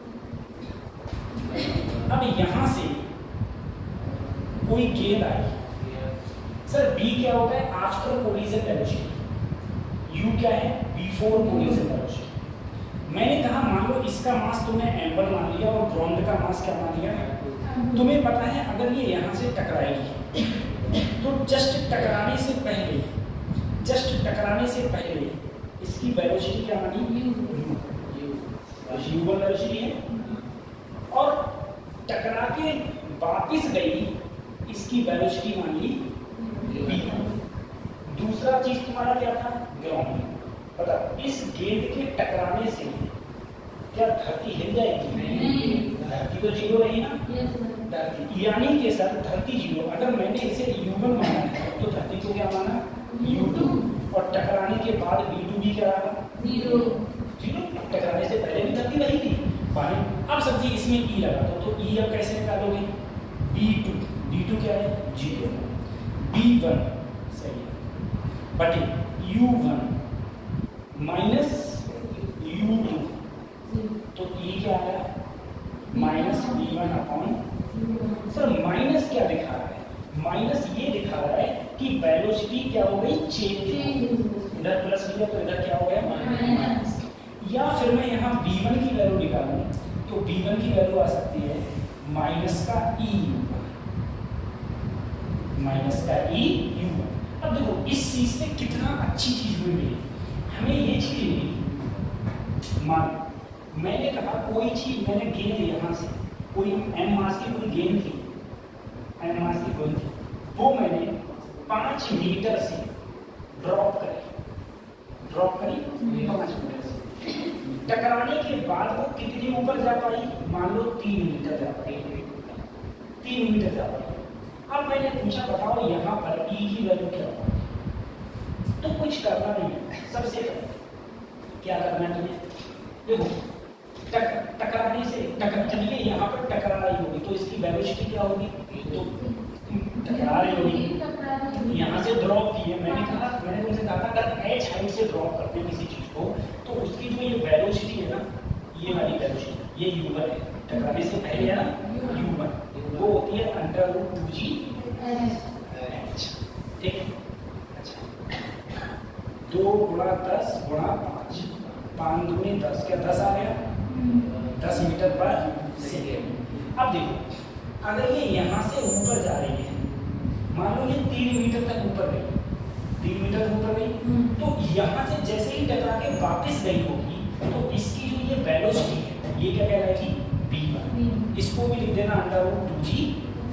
अब यहां से कोई गेंद आई, सर बी क्या होता है आफ्टर कोलिजन वेलोसिटी, यू क्या है बिफोर कोलिजन वेलोसिटी। मैंने कहा मान लो इसका मास तुमने एम वन मान लिया और ग्राउंड का मास क्या मान लिया, तुम्हें पता है अगर ये यहाँ से टकराएगी तो जस्ट टकराने से पहले जस्ट टकराने से पहले इसकी वेलोसिटी क्या मानी, यू वन वेलोसिटी है, और टकरा के वापिस गई इसकी वेलोसिटी मान ली बी। दूसरा चीज तुम्हारा क्या था ग्राउंड, पता इस गेंद के टकराने से क्या धरती हिल जाएगी, धरती तो जीरो रही ना, धरती यानी कि सर धरती जीरो, अगर मैंने इसे यू वन माना है तो धरती को क्या माना यू टू, और टकराने के बाद बी टू भी क्या रहा जीरो, जीरो टकराने से पहले भी धरती वही थी पानी। अब सब्जी इसमें ई लगा दो तो ई अब कैसे निकालोगे, बी टू बी टू क्या है जीरो, बी वन सही है बटे U one minus you two, तो ई क्या आ रहा है minus B one upon, sir minus क्या दिखा रहा है, माइनस ये दिखा रहा है कि वेलोसिटी क्या हो गई चेंज, इधर प्लस लिया तो इधर क्या हो गया माइनस। या फिर मैं यहाँ बी वन की वैल्यू निकालूं तो बी वन की वैल्यू आ सकती है माइनस का ई यू, माइनस का ई यू। अब देखो इस चीज से कितना अच्छी चीज हुई मेरी, हमें ये चीज मिली, मान मैंने कहा कोई चीज मैंने गेंद यहाँ से कोई एम मास की कोई गेंद थी, एम मास की गेंद थी, वो मैंने पांच मीटर से ड्रॉप करी ड्रॉप करी पांच मीटर से, टकराने के बाद वो कितनी ऊपर जा पाई, मान लो तीन मीटर जा पाई, तीन मीटर जा पाई। अब मैंने पूछा बताओ यहाँ पर ई की वैल्यू क्या होगी, तो कुछ करना नहीं है, सबसे पहले क्या करना है तुम्हें, देखो टक, टकराने से टकर चलिए यहाँ पर टकरा रही होगी तो इसकी वेलोसिटी क्या होगी, तो टकरा रही होगी, यहाँ से ड्रॉप की है, मैंने कहा मैंने तुमसे कहा था अगर एच हाइट से ड्रॉप करते हैं किसी चीज को तो उसकी जो ये वेलोसिटी है ना, ये वाली वेलोसिटी ये यू वन है, टकराने से पहले है ना यू वन, वो होती है under root two G H, ठीक है। अच्छा दो गुणा दस गुणा पाँच, पाँच दूनी दस, क्या दस आ गया, दस मीटर पर सेकेंड। अब देखो अगर ये यहाँ से ऊपर जा रही है, मान लो ये तीन मीटर तक ऊपर गई, तीन मीटर ऊपर गई, तो यहाँ से जैसे ही टकरा के वापस गई होगी तो इसकी जो ये वेलोसिटी है ये क्या कहलाएगी बी वन, इसको भी लिख देना under root two G,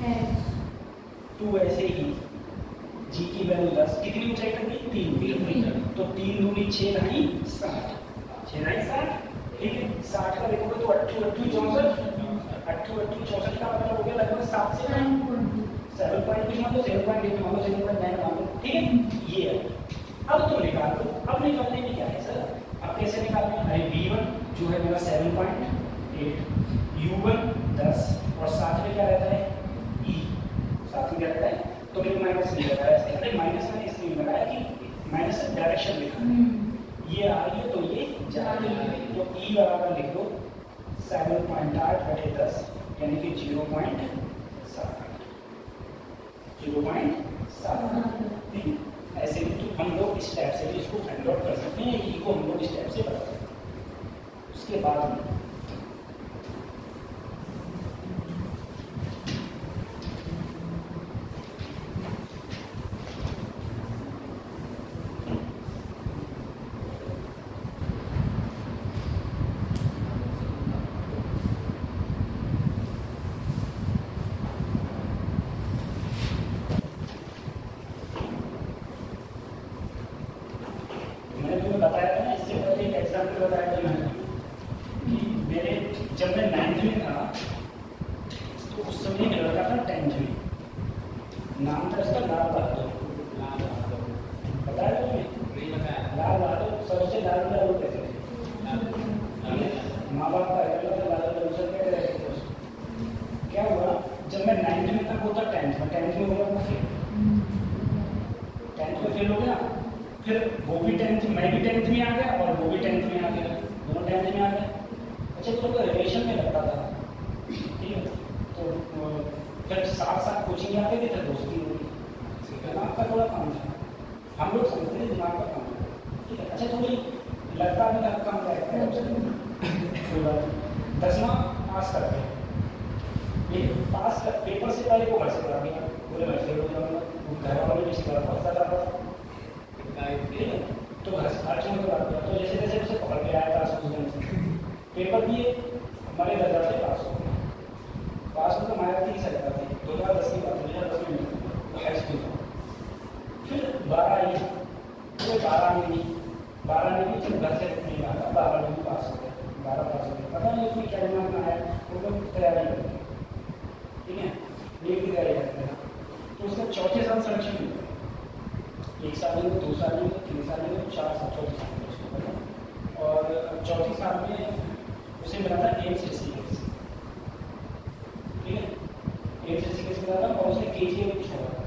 two ऐसे ही जी की वैल्यू दस, कितनी ऊंचाई तक गई तीन मीटर, तो तीन दूनी छः नहीं साठ, छः नहीं साठ, ठीक है। साठ का देखोगे तो अट्ठू अट्ठू चौसठ, अट्ठू अट्ठू चौसठ का मतलब हो गया लगभग सात से सेवन पॉइंट कुछ मान लो, सेवन पॉइंट एट मान लो, सेवन पॉइंट नाइन मान लो, ठीक है। ये है अब तुम निकाल दो, अब निकालने में क्या है सर, अब कैसे निकालना है, अरे बी वन जो है मेरा seven point eight, U one दस, और साथ में क्या रहता है ई, साथ में क्या रहता है, तो मेरे माइनस नहीं लगाया, अरे माइनस मैंने इसलिए लगाया कि माइनस से डायरेक्शन लिखा है, ये आ रही है तो ये जा रही है, तो ई बराबर लिख दो सेवन पॉइंट आठ बटे दस यानी कि जीरो पॉइंट सात, जीरो पॉइंट सात, ठीक है। ऐसे भी तो हम लोग इस टाइप से भी इसको फाइंड आउट कर सकते हैं, ई को हम लोग इस टाइप से बता सकते हैं। उसके बाद में बताया था ना, इससे पहले एक एग्जाम्पल बताया था मैंने कि टेंथ में हो गया वो फेल, टेंथ में फेल हो गया, फिर वो भी टेंथ, मैं भी टेंथ में आ गया और वो भी टेंथ में आ गया, दोनों टेंथ में आ गए। अच्छा तो उनका रिलेशन में लगता था, ठीक है, तो फिर साथ साथ कोचिंग आते थे, फिर दोस्ती हो गई, दिमाग का थोड़ा काम था, हम लोग समझते थे दिमाग का काम था, ठीक है। अच्छा थोड़ी लगता भी था काम का दसवां पास कर गए, ये पास कर पेपर से पहले वो घर से करा दिया, बोले मैं फेल हो जाऊँगा, घर वालों ने किसी तरह फंसा था, ठीक है, तो घर से घर छोड़ कर आ गया। तो जैसे जैसे उसे पकड़ के आया था उस दिन से पेपर दिए, हमारे दर्जा से पास हो गया, पास हो तो माया तीस हज़ार थी, दो हज़ार दस की बात, दो हज़ार दस में हाई स्कूल था। फिर बारह आई, तो बारह में नहीं, बारह में भी फिर घर से नहीं आया, बारह में भी पास हो गया, बारह पास हो गया, पता नहीं उसमें क्या दिमाग में आया, वो लोग तैयारी करते हैं, ठीक है, नीट की तैयारी करते हैं। तो उसका चौथे साल सिलेक्शन हुआ, एक साल में, दो साल में, तीन साल में, चार साल, चौथे साल में उसको पता। और चौथे साल में उसे मिला था एम्स एस सी केस, ठीक है, एम्स एस सी केस मिला था और उसने के जी एम छोड़ा था,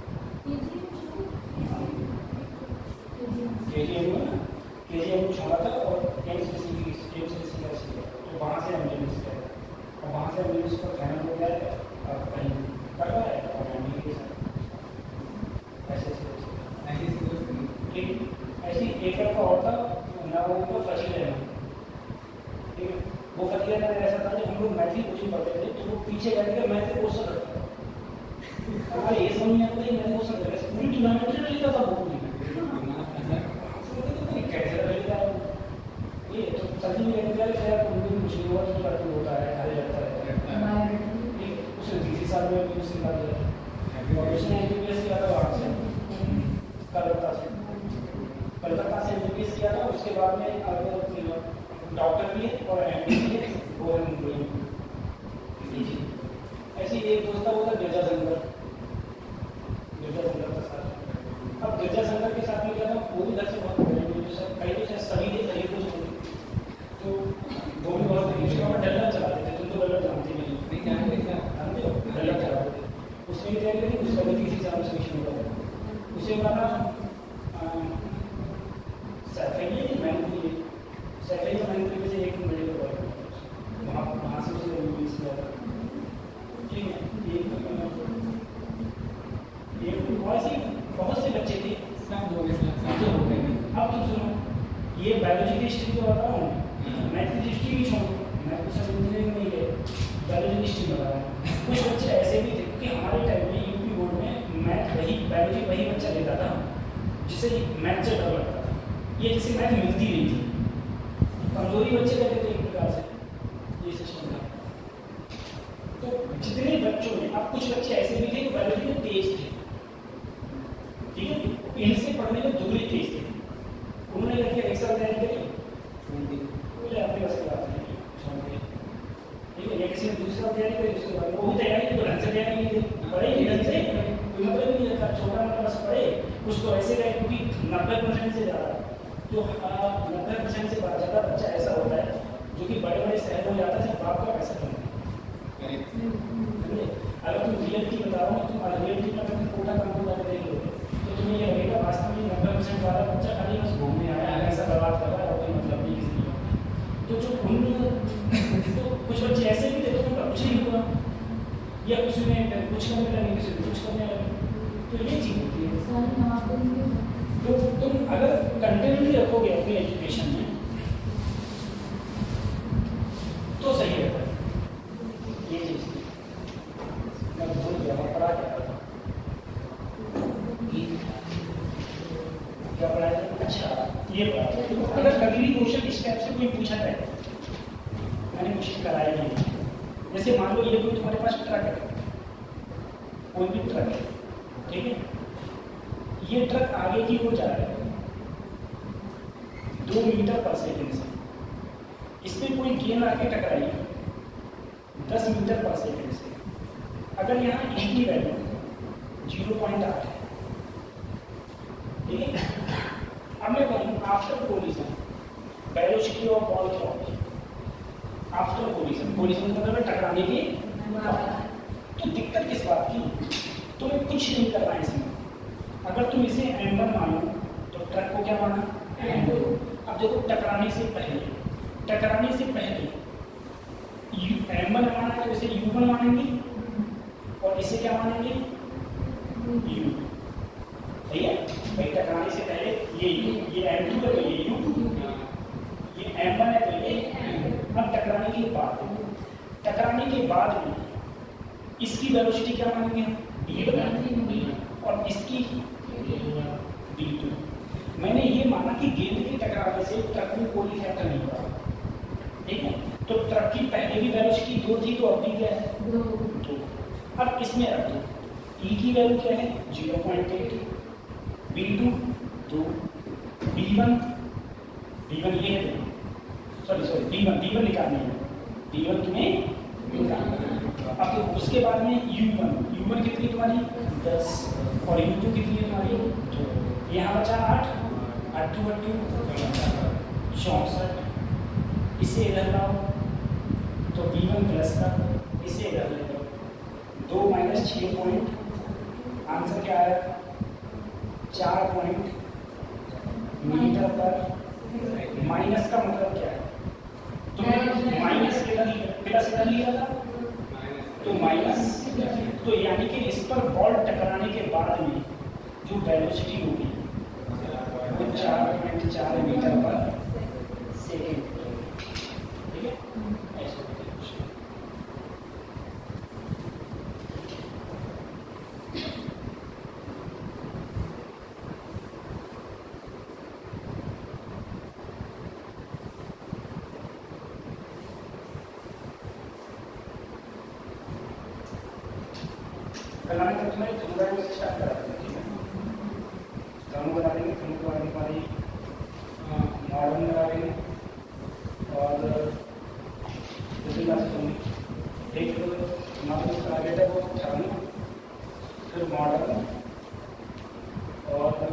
के जी एम में के जी एम छोड़ा था और M S C M S C case किया, तो वहाँ से हमने मिस किया और वहाँ से हमने उसको फाइनल हो गया और कहीं कर रहा है और एम डी के साथ ऐसे ऐसे ठीक। ऐसी एक लड़का और था ना, वो तो फंसी रहना, ठीक है, वो फंसी रहना ऐसा था जब हम लोग मैथिली कोचिंग पढ़ते थे तो वो पीछे बैठ के मैथ क्वेश्चन रखता था, हमारे ये समझ में आता है मैथ क्वेश्चन रखता है, पूरी टूर्नामेंट में लिखता था वो कैसे लगेगा ये, तो सभी में कहते हैं यार कुछ नहीं हुआ तो करके होता है, खाली लगता है, ठीक, उसने तीसरे साल में भी उसके बाद और उसने एम बी बी एस किया था वहाँ से कलकत्ता से, कलकत्ता से एम बी बी एस किया था, उसके बाद में डॉक्टर भी है और एम डी भी है, वो ऐसे एक दोस्त था वो था गिरजा शंकर, गिरजा शंकर का साथ। अब गिरजा शंकर के साथ में क्या था, वो भी घर से बहुत कई तो सभी थे कई कुछ, तो वो भी बहुत डल्ला चलाते थे, तुम तो डल्ला जानते नहीं जानते क्या जानते हो, डल्ला चलाते थे, उसमें भी तैयारी करी, उसका भी तीसरी साल में सिलेक्शन हुआ था, उसे हमारा सैफेली मैंने सैफेली मैंने से एक मेडिकल कॉलेज वहाँ वहाँ से उसे रिलीज किया था, ठीक है। ये बहुत सी बहुत से बच्चे थे, सब हो गए। अब तुम सुनो, ये बायोलॉजी की हिस्ट्री तो बता रहा हूँ, मैथ की हिस्ट्री भी छोड़ो, मैं कुछ सब इंजीनियरिंग नहीं गए, बायोलॉजी की हिस्ट्री बता रहा हूँ। कुछ बच्चे ऐसे भी थे क्योंकि हमारे टाइम में यूपी बोर्ड में मैथ वही बायोलॉजी वही बच्चा लेता था जिसे मैथ से डर लगता था, ये जिसे मैथ मिलती नहीं थी, कमजोरी बच्चे कहते थे एक प्रकार से, ये सिस्टम था। तो जितने बच्चों में, अब कुछ बच्चे ऐसे भी थे बायोलॉजी में तेज थे, ठीक है, इनसे पढ़ने में दुगनी तेज थे, उन्होंने क्या किया, एक साल तैयारी करी, बोले अपने बस की बात नहीं, छोड़ दिया, ठीक है, या किसी ने दूसरा तैयारी करी, उसके बाद वो भी तैयारी तो ढंग से तैयारी नहीं थी, पढ़े ही ढंग से, कोई मतलब नहीं रहता, छोटा मोटा बस पढ़े, कुछ तो ऐसे गए क्योंकि नब्बे परसेंट से ज़्यादा, जो नब्बे परसेंट से ज़्यादा बच्चा ऐसा होता है जो कि बड़े बड़े शहर में जाता है, सिर्फ बाप का पैसा कमाता है। अगर तुम रियलिटी बता रहा हूँ, तुम रियलिटी में तुम कोटा कंप्यूटर जाकर देख लोगे तो तुम्हें ये लगेगा वास्तव में नब्बे परसेंट वाला बच्चा खाली बस घूमने आया है, ऐसा बर्बाद कर रहा है और कोई मतलब नहीं किसी का। तो जो उन तो कुछ बच्चे ऐसे भी थे तो उनका कुछ नहीं हुआ, या कुछ में कुछ करने लगे, किसी में कुछ करने लगे, तो ये चीज़ होती है। तो तुम अगर कंटिन्यूटी रखोगे अपनी एजुकेशन में तो सही रहता है, ये चीज़ मैं भूल गया, मैं पढ़ा क्या था, क्या पढ़ाया था, अच्छा ये पढ़ा। अगर कभी भी क्वेश्चन इस टाइप से कोई पूछा है, मैंने कोशिश कराया नहीं, जैसे मान लो ये कोई तुम्हारे पास ट्रक है, कोई भी ट्रक है, ठीक है, ये ट्रक आगे की ओर जा रहा है दो मीटर पर सेकंड से, इसमें कोई गेंद आके टकराई दस मीटर पर सेकंड से, अगर यहाँ ए की वैल्यू जीरो पॉइंट आठ है, ठीक है, अब मैं कहूँ after collision velocity of ball क्या होगी, आफ्टर कोलिजन, कोलिजन मतलब टकराने की, तो दिक्कत किस बात की, तुम्हें कुछ नहीं करना है इसमें। अगर तुम इसे एम वन मानो तो ट्रक को क्या माना, एम टू। अब देखो टकराने से पहले टकराने से पहले एम वन माना है तो इसे यू वन मानेंगे और इसे क्या मानेंगे, यू। सही है भाई, टकराने से पहले ये यू, ये एम टू है तो ये यू, ये एम वन है तो ये। अब टकराने के बाद टकराने के बाद में इसकी वेलोसिटी क्या मानेंगे हम, डी वन, और इसकी डी टू। मैंने ये माना कि गेंद के टकराने से ट्रक में कोई इफेक्ट नहीं हुआ, ठीक है। तो ट्रक की पहले भी वेलोसिटी दो थी तो अब भी क्या है, दो। अब इसमें रख दो, ई की वैल्यू क्या है, zero point eight, B two दो, डी वन डी वन ये है, sorry sorry D one D one निकालनी है, डी वन तुम्हें निकालना है। अब तो उसके बाद में यू वन यू वन कितनी तुम्हारी दस, और यू टू कितनी है तुम्हारी दो। यहाँ बचा आठ, आठ टू अट्ठू चौंसठ। इसे इधर लाओ तो बी वन प्लस का, इसे इधर ले लो, दो माइनस छः पॉइंट, आंसर क्या आया, चार पॉइंट मीटर पर। माइनस का मतलब क्या है, तो माइनस प्लस इधर लिया था तो माइनस, तो यानी कि इस पर बॉल टकराने के बाद में जो वेलोसिटी होगी वो चार पॉइंट चार मीटर पर सेकेंड, ठीक है। ऐसे बनाने का तुम्हारी थर्मोडायनामिक्स से स्टार्ट करा देंगे, ठीक है। थर्मो बना देंगे, थर्मो के बाद हमारी मॉडर्न बना देंगे, और दूसरी बात सुनिए, एक हमारा जो टारगेट है वो थर्मो, फिर मॉडर्न, और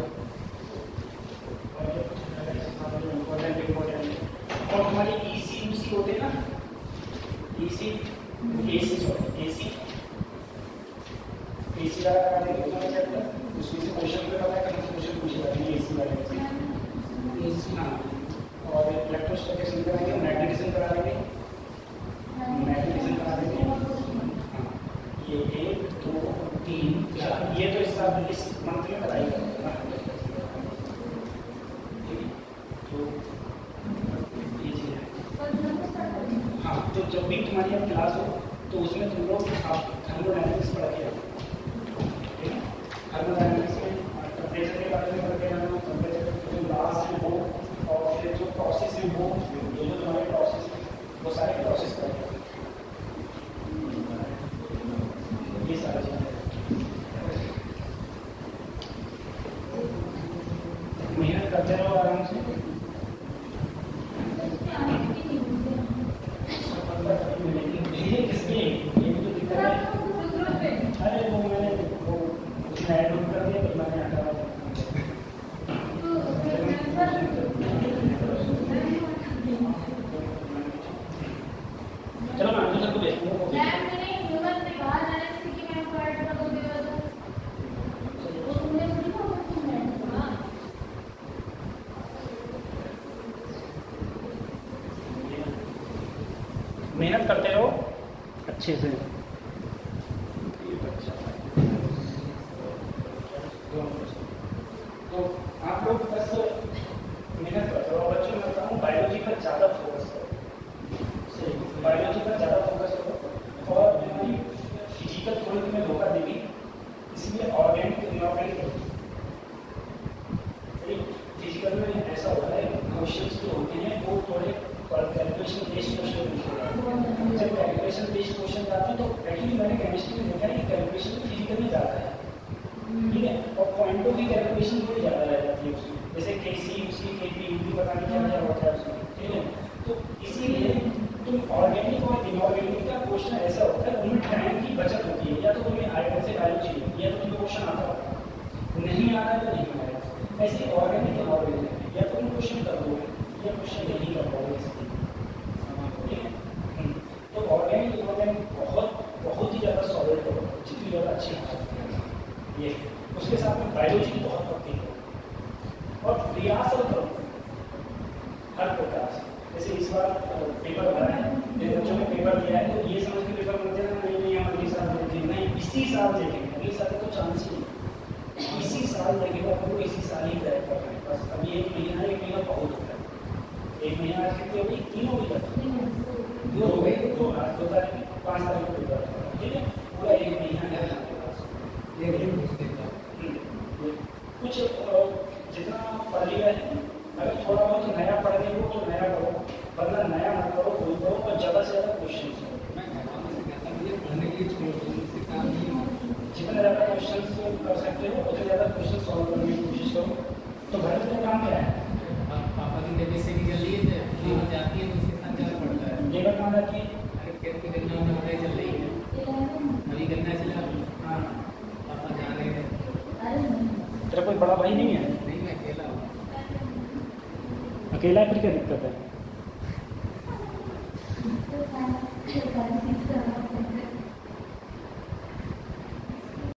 इम्पोर्टेंट इम्पोर्टेंट और हमारे ई सी यू सी होते हैं ना, ई सी ए सी सॉरी ए सी एसी वाला करा देंगे तुम्हारे चैप्टर, उसमें से क्वेश्चन पे पता है कहाँ से क्वेश्चन पूछे जाते हैं एसी वाले से, एसी हाँ। और इलेक्ट्रोस्टैटिक्स कराएंगे, मैग्नेटिज्म करा देंगे, मैग्नेटिज्म करा देंगे, हाँ। ये एक दो तीन चार, ये तो इस साल इस मंथ में कराएगा, ठीक है। तो ये चीज़ है, हाँ। तो जब भी तुम्हारी अब क्लास हो तो उसमें तुम लोग आप थर्मोडायनामिक्स पढ़ के आओ, थर्मोडायनामिक्स में टेम्परेचर के बारे में पढ़ते रहना, टेम्परेचर जो लास्ट में हो और फिर जो प्रोसेस में हो, जो जो तुम्हारे प्रोसेस वो सारे प्रोसेस करेंगे, ये सारा चीज़ मेहनत करते रहो आराम से। ये किसके ये भी तो दिक्कत है, अरे वो मैंने वो उसमें ऐड कर दिया तो मैंने हटा दिया। चलो मैं आंसर को देखूंगा, मेहनत करते रहो अच्छे से। तो आप लोग बस मेहनत करते रहो। बच्चों में बताऊँ बायोलॉजी पर ज़्यादा फोकस करो, बायोलॉजी पर ज़्यादा फोकस करो, और हमारी फिजिकल थोड़ी में धोखा देगी, इसलिए ऑर्गेनिक इनऑर्गेनिक फिजिकल में ऐसा होता है क्वेश्चंस जो होते हैं वो थोड़े कैलकुलेशन बेस्ड क्वेश्चन पूछे जाते हैं। जब कैलकुलेशन बेस्ड क्वेश्चन आते हैं तो एक्चुअली मैंने केमिस्ट्री में देखा है कि कैलकुलेशन फिजिकल में ज़्यादा है, ठीक है, और पॉइंटों की कैलकुलेशन थोड़ी ज़्यादा रह जाती है उसमें, जैसे के सी उसी के पी यू पता नहीं क्या क्या होता है उसमें, ठीक है। तो इसीलिए तुम ऑर्गेनिक और इनऑर्गेनिक का क्वेश्चन ऐसा होता है उनमें टाइम की बचत होती है, या तो तुम्हें आएगा से वैल्यू चाहिए या तो तुम्हें क्वेश्चन आता होगा, नहीं आ रहा है तो नहीं आएगा। ऐसे ऑर्गेनिक इनऑर्गेनिक या तो तुम क्वेश्चन कर दोगे या क्वेश्चन नहीं कर पाओगे, ठीक है। तो ऑर्गेनिक इनऑर्गेनिक बहुत बहुत ही ज़्यादा सॉलिड हो, जितनी ज़्यादा अच्छी हो सकती है। बार पेपर भरा है, मेरे बच्चों ने पेपर दिया है, तो ये समझ के पेपर मत देना नहीं नहीं हम अगले साल देंगे, नहीं इसी साल देंगे, अगले साल तो चांस ही नहीं, इसी साल देंगे तो आपको इसी साल ही क्रैक करना है। बस अभी एक महीना एक महीना बहुत होता है, एक महीना आज कितनी होगी, तीनों भी करते हैं, दो हो गए, दो आज दो तारीख पाँच तारीख को पेपर, ठीक है, पूरा एक महीना है आपके पास। कुछ जितना पढ़ लिया है, अगर थोड़ा बहुत नया पढ़ने को तो नया करो, वरना नया मत करो, कोई करो और ज़्यादा से ज़्यादा क्वेश्चन करो। मैं कहता मुझे पढ़ने के लिए छोड़ दो, मुझसे काम नहीं होगा। जितना ज़्यादा क्वेश्चन कर सकते हो उतने ज़्यादा क्वेश्चन सॉल्व करने की कोशिश करो। तो घर में काम क्या है? पापा की जब से निकल लिए थे, लेबर जाती है तो उसके साथ जाना पड़ता है। लेबर कहाँ जाती है? अरे खेत पे गन्ना में पढ़ाई चल रही है, अभी गन्ना चला, हाँ, पापा जा रहे थे। तेरा कोई बड़ा भाई नहीं है? नहीं, मैं अकेला हूँ। अकेला है, फिर क्या दिक्कत है?